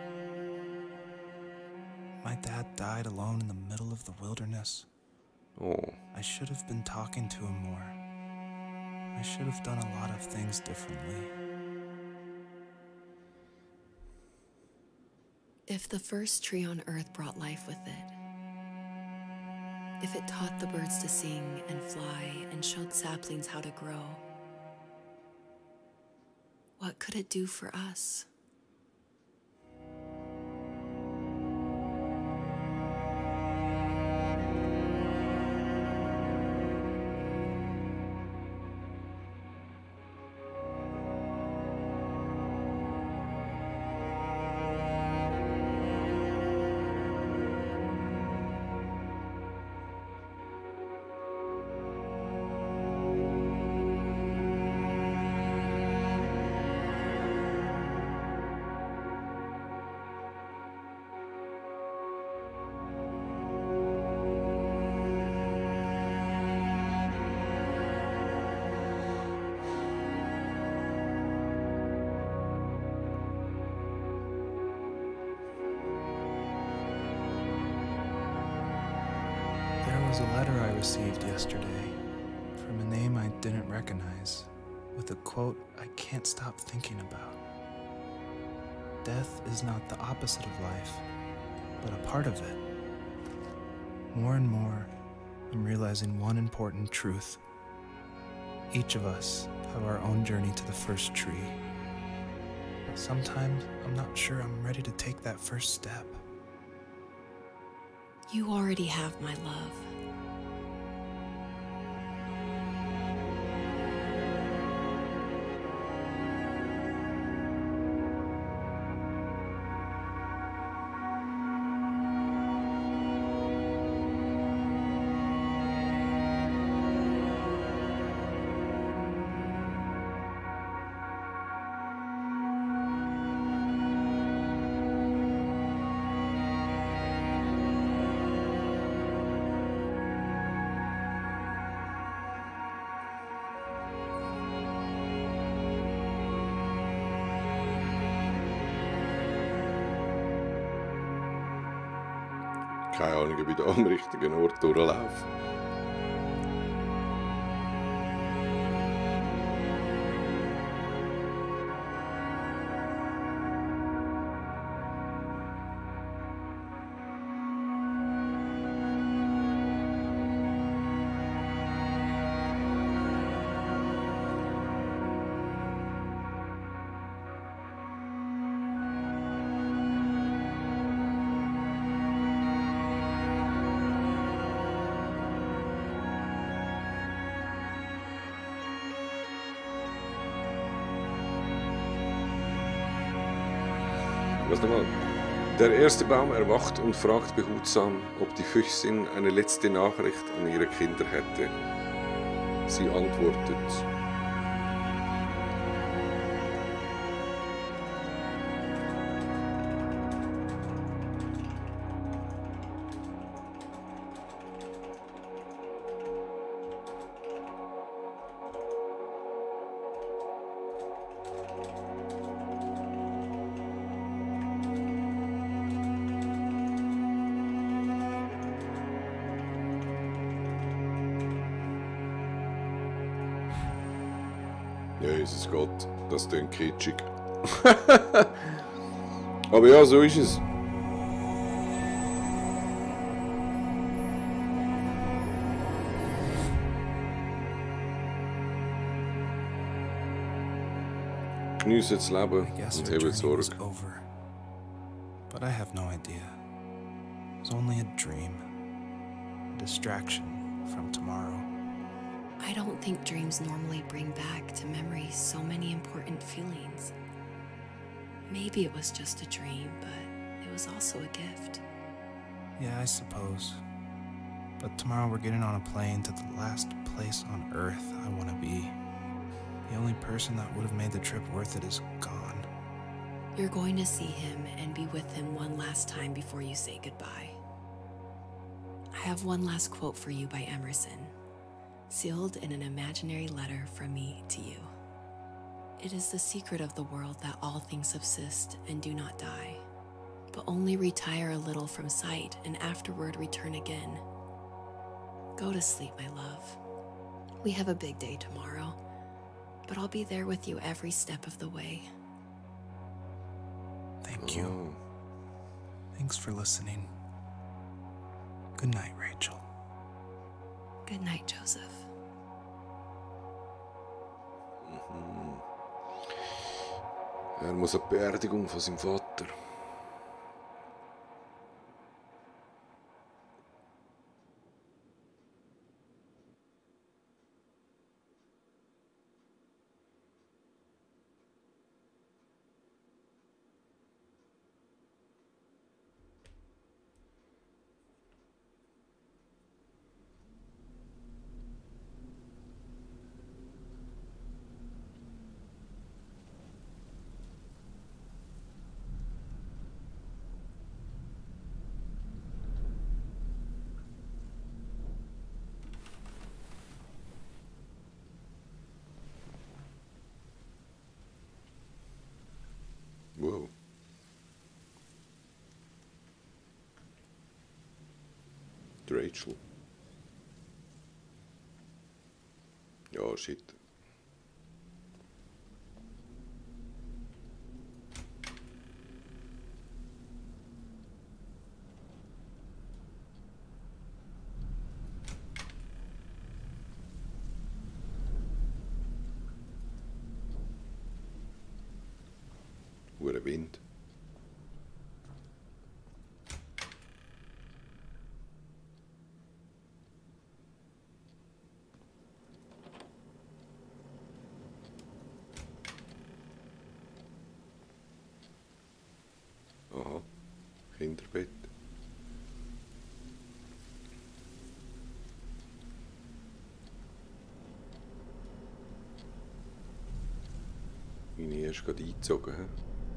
My dad died alone in the middle of the wilderness. Oh. I should have been talking to him more. I should have done a lot of things differently. If the first tree on Earth brought life with it, if it taught the birds to sing and fly and showed saplings how to grow, what could it do for us? There was a letter I received yesterday from a name I didn't recognize, with a quote I can't stop thinking about. Death is not the opposite of life, but a part of it. More and more, I'm realizing one important truth. Each of us have our own journey to the first tree. Sometimes I'm not sure I'm ready to take that first step. You already have my love. Keine Ahnung, ob ich da am richtigen Ort durchlaufe. Was nochmal? Der erste Baum erwacht und fragt behutsam, ob die Füchsin eine letzte Nachricht an ihre Kinder hätte. Sie antwortet: Ja, Jesus Gott, das klingt kitschig. Aber ja, so ist es. Genieße das Leben I guess und the hebe journey Sorge. was over. But I have no idea. It was only a dream. A distraction from tomorrow. I don't think dreams normally bring back to memory so many important feelings. Maybe it was just a dream, but it was also a gift. Yeah, I suppose. But tomorrow we're getting on a plane to the last place on Earth I want to be. The only person that would have made the trip worth it is gone. You're going to see him and be with him one last time before you say goodbye. I have one last quote for you by Emerson, sealed in an imaginary letter from me to you. It is the secret of the world that all things subsist and do not die, but only retire a little from sight and afterward return again. Go to sleep, my love. We have a big day tomorrow, but I'll be there with you every step of the way. Thank you. Thanks for listening. Good night, Rachel. Good night, Joseph. Muss eine Beerdigung von seinem Vater. Wow. Rachel. Ja, shit. ein Wind. Aha, Kinderbett. Meine erst gerade eingezogen. He?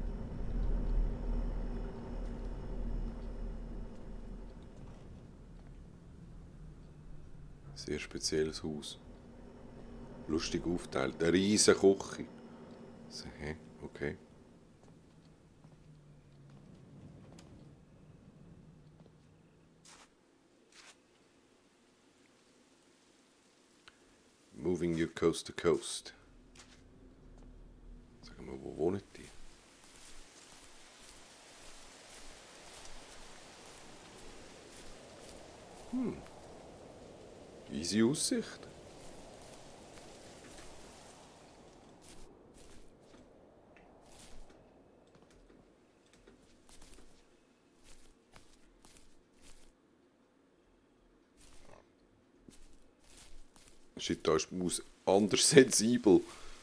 Sehr spezielles Haus. Lustig aufteilt. Eine riesige Küche. So, hä? Okay. Moving you coast to coast. Sagen wir, wo wohnen die? Easy Aussicht. Shit, da ist die Maus anders sensibel.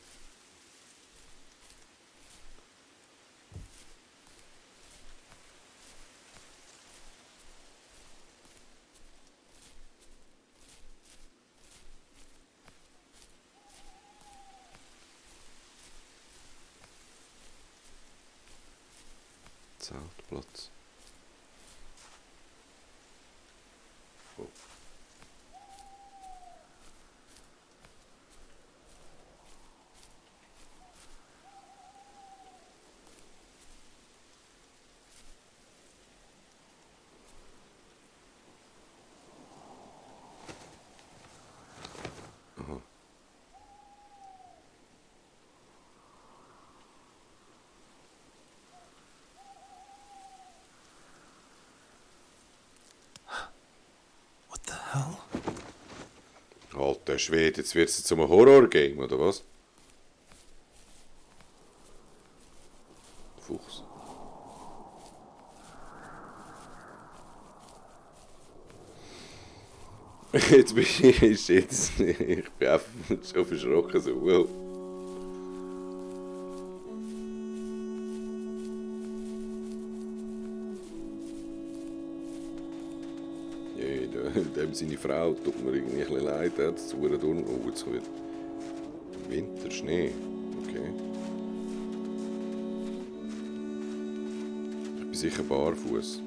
Zeltplatz. Oh. Aha. What the hell? Alter Schwede, jetzt wird es zum Horror-Game, oder was? Fuchs. Jetzt bin ich jetzt. Ich bin einfach schon verschrocken, so, wow. Dem seine Frau tut mir irgendwie ein bisschen leid, er hat es zu tun. Oh, jetzt kommt Winter, Schnee. Okay. Ich bin sicher barfuß.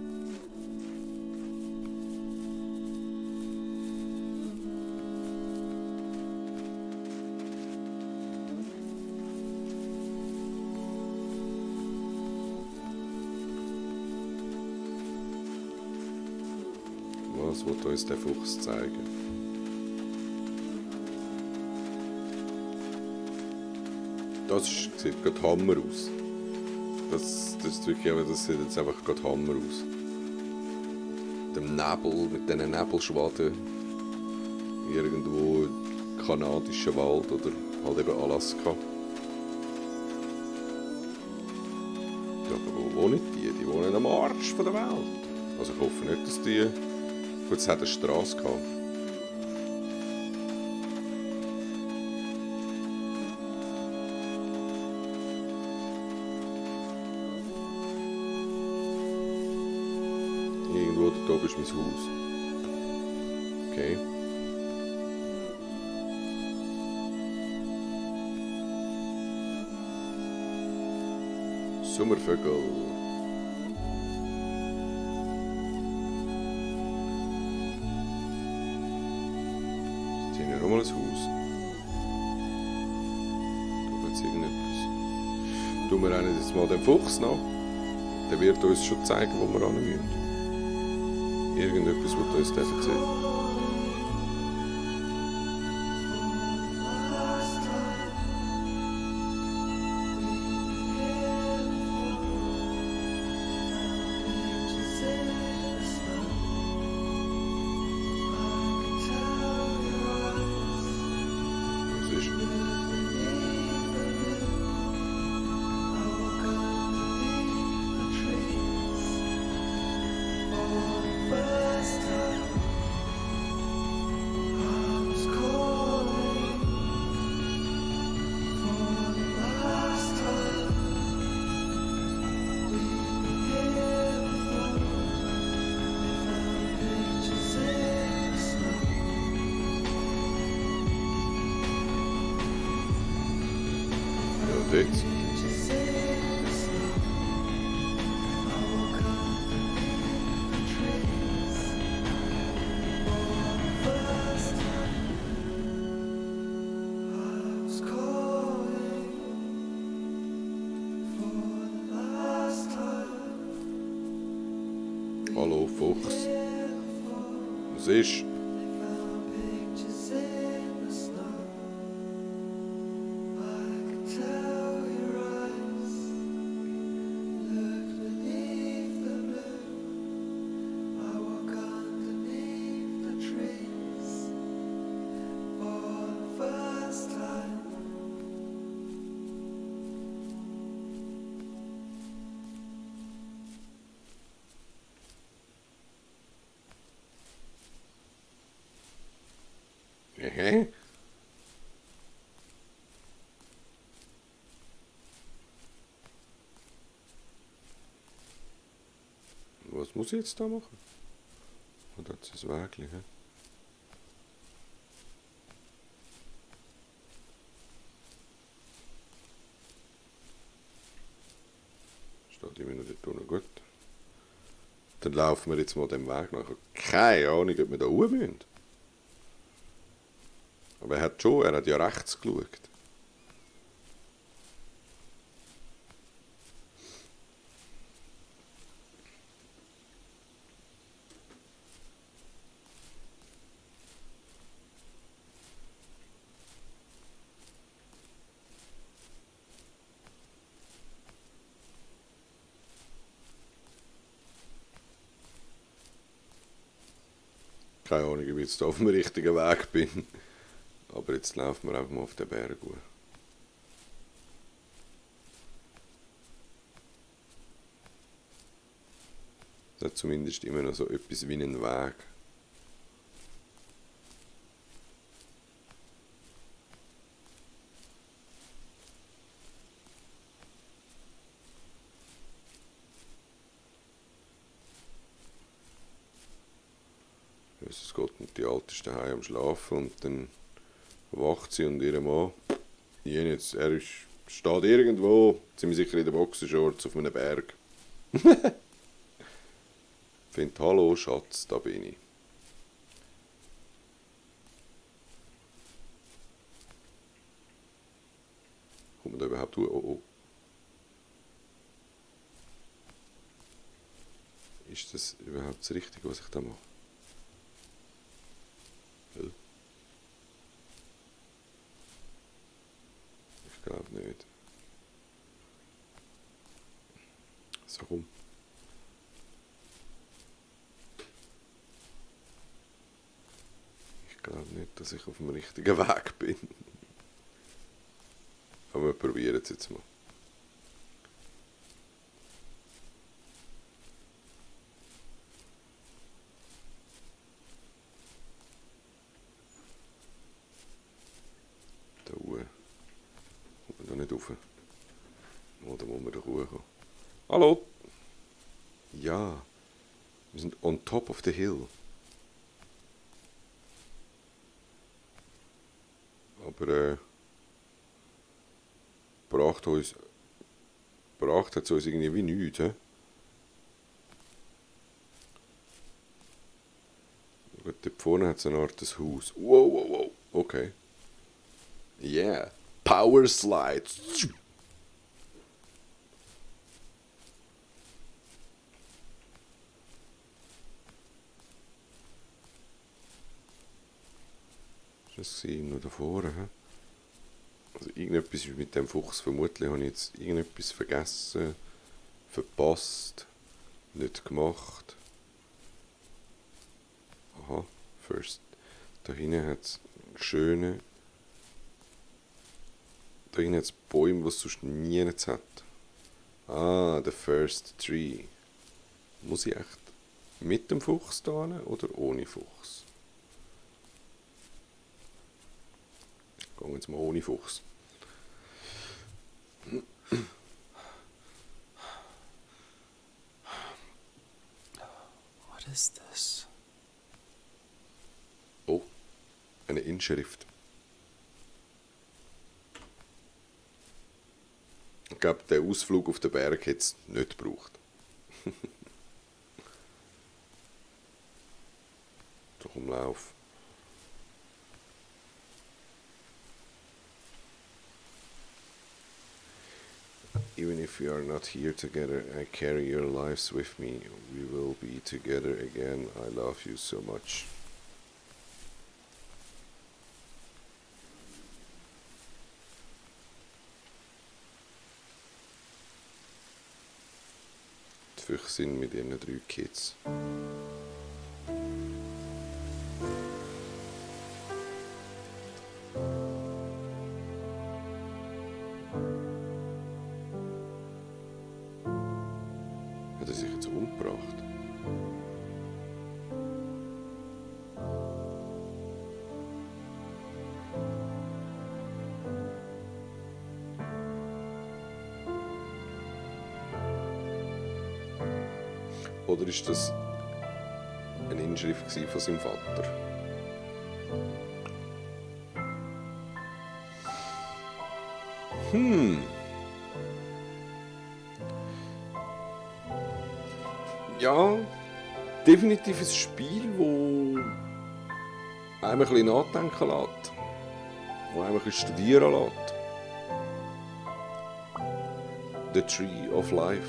Was will uns der Fuchs zeigen? Das sieht gerade Hammer aus. Das ist wirklich, aber das sieht jetzt einfach gerade Hammer aus. Mit dem Nebel, mit diesen Nebelschwaden. Irgendwo im kanadischen Wald oder halt eben Alaska. Ja, aber wo wohnen die? Die wohnen am Arsch von der Welt. Also ich hoffe nicht, dass die... Gut, es hat eine Straße gehabt. Irgendwo dort oben ist mein Haus. Okay. Sommervögel. Nochmal ein Haus. Da gibt es irgendetwas. Tun wir jetzt mal den Fuchs nach. Der wird uns schon zeigen, wo wir hin müssen. Irgendetwas wird uns erzählen. jetzt? Hallo Fuchs. Was ist? Hä? Was muss ich jetzt da machen? Oder hat es ein Wägchen, hä? Steht immer noch dort unten, gut. Dann laufen wir jetzt mal den Weg nachher. Keine Ahnung, ob wir da hoch müssen. Aber er hat ja rechts geschaut. Keine Ahnung, ob ich jetzt auf dem richtigen Weg bin. Aber jetzt laufen wir einfach mal auf den Berg hoch. Es hat zumindest immer noch so etwas wie einen Weg. Es geht und die Alte ist daheim am Schlafen und dann wacht sie und ihr Mann, steht irgendwo, ziemlich sicher in den Boxershorts auf einem Berg. Findet, hallo Schatz, da bin ich. Kommt man da überhaupt hoch? Oh, oh. Ist das überhaupt das Richtige, was ich da mache? Ich glaube nicht. So rum. Ich glaube nicht, dass ich auf dem richtigen Weg bin. Aber wir probieren es jetzt mal. Da oben. Kommt man da nicht rauf? Oder muss man da hochkommen? Hallo? Ja, wir sind on top of the hill. Aber gebracht hat es uns irgendwie wie nichts. He? Gut, dort vorne hat es eine Art Haus. Wow, wow, wow. Okay. Yeah. Power Slide. Das war nur da vorne. He? Also irgendetwas ist mit dem Fuchs. Vermutlich habe ich jetzt irgendetwas vergessen, verpasst, nicht gemacht. Aha, first. Da hinten hat es schöne. Da hinten hat es Bäume, die es sonst nie hat. Ah, the first tree. Muss ich echt mit dem Fuchs da hin oder ohne Fuchs? Gehen wir jetzt mal ohne Fuchs. What is this? Oh, eine Inschrift. Ich glaube, den Ausflug auf den Berg hätte es nicht gebraucht. So, komm, lauf. Even if we are not here together, I carry your lives with me. We will be together again. I love you so much. Die Füchse sind mit ihren 3 Kids. Hat er sich jetzt umgebracht? Oder ist das eine Inschrift von seinem Vater? Ja, definitiv ein Spiel, das einem ein bisschen nachdenken lässt, das einem ein bisschen studieren lässt. The Tree of Life.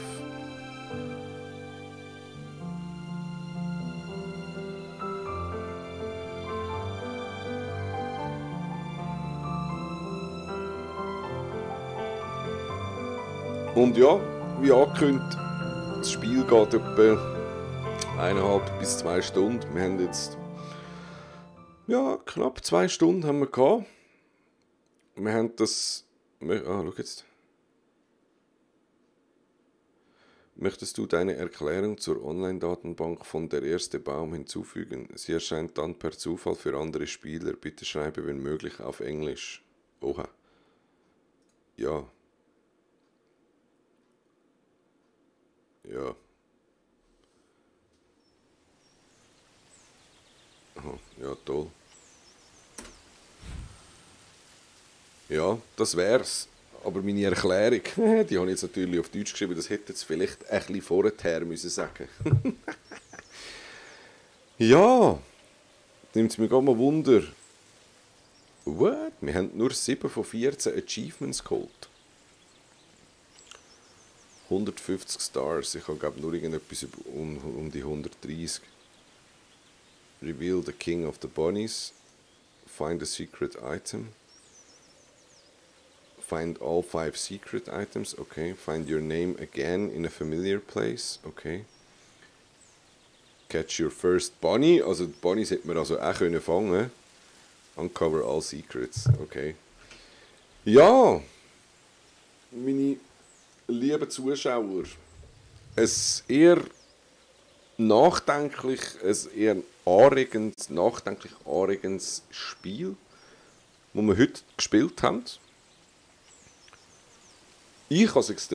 Und ja, wie angekündigt, das Spiel geht etwa 1,5 bis 2 Stunden. Wir haben jetzt knapp 2 Stunden haben wir gehabt. Wir haben das. Schau jetzt. Möchtest du deine Erklärung zur Online-Datenbank von Der erste Baum hinzufügen? Sie erscheint dann per Zufall für andere Spieler. Bitte schreibe, wenn möglich, auf Englisch. Oha. Ja. Ja. Aha, ja, toll. Ja, das wär's. Aber meine Erklärung, die habe ich jetzt natürlich auf Deutsch geschrieben, das hätte jetzt vielleicht ein bisschen vorher müssen sagen. Ja, nimmt es mir gerade mal Wunder. What? Wir haben nur 7 von 14 Achievements geholt. 150 Stars. Ich habe glaube nur irgendetwas um die 130. Reveal the King of the Bunnies. Find a secret item. Find all 5 secret items. Okay. Find your name again in a familiar place. Okay. Catch your first bunny. Also die Bunnies hätte man also auch fangen können. Uncover all secrets. Okay. Ja. Meine lieben Zuschauer. Ein eher nachdenklich, ein eher nachdenklich anregendes Spiel, das wir heute gespielt haben. Ich habe es extrem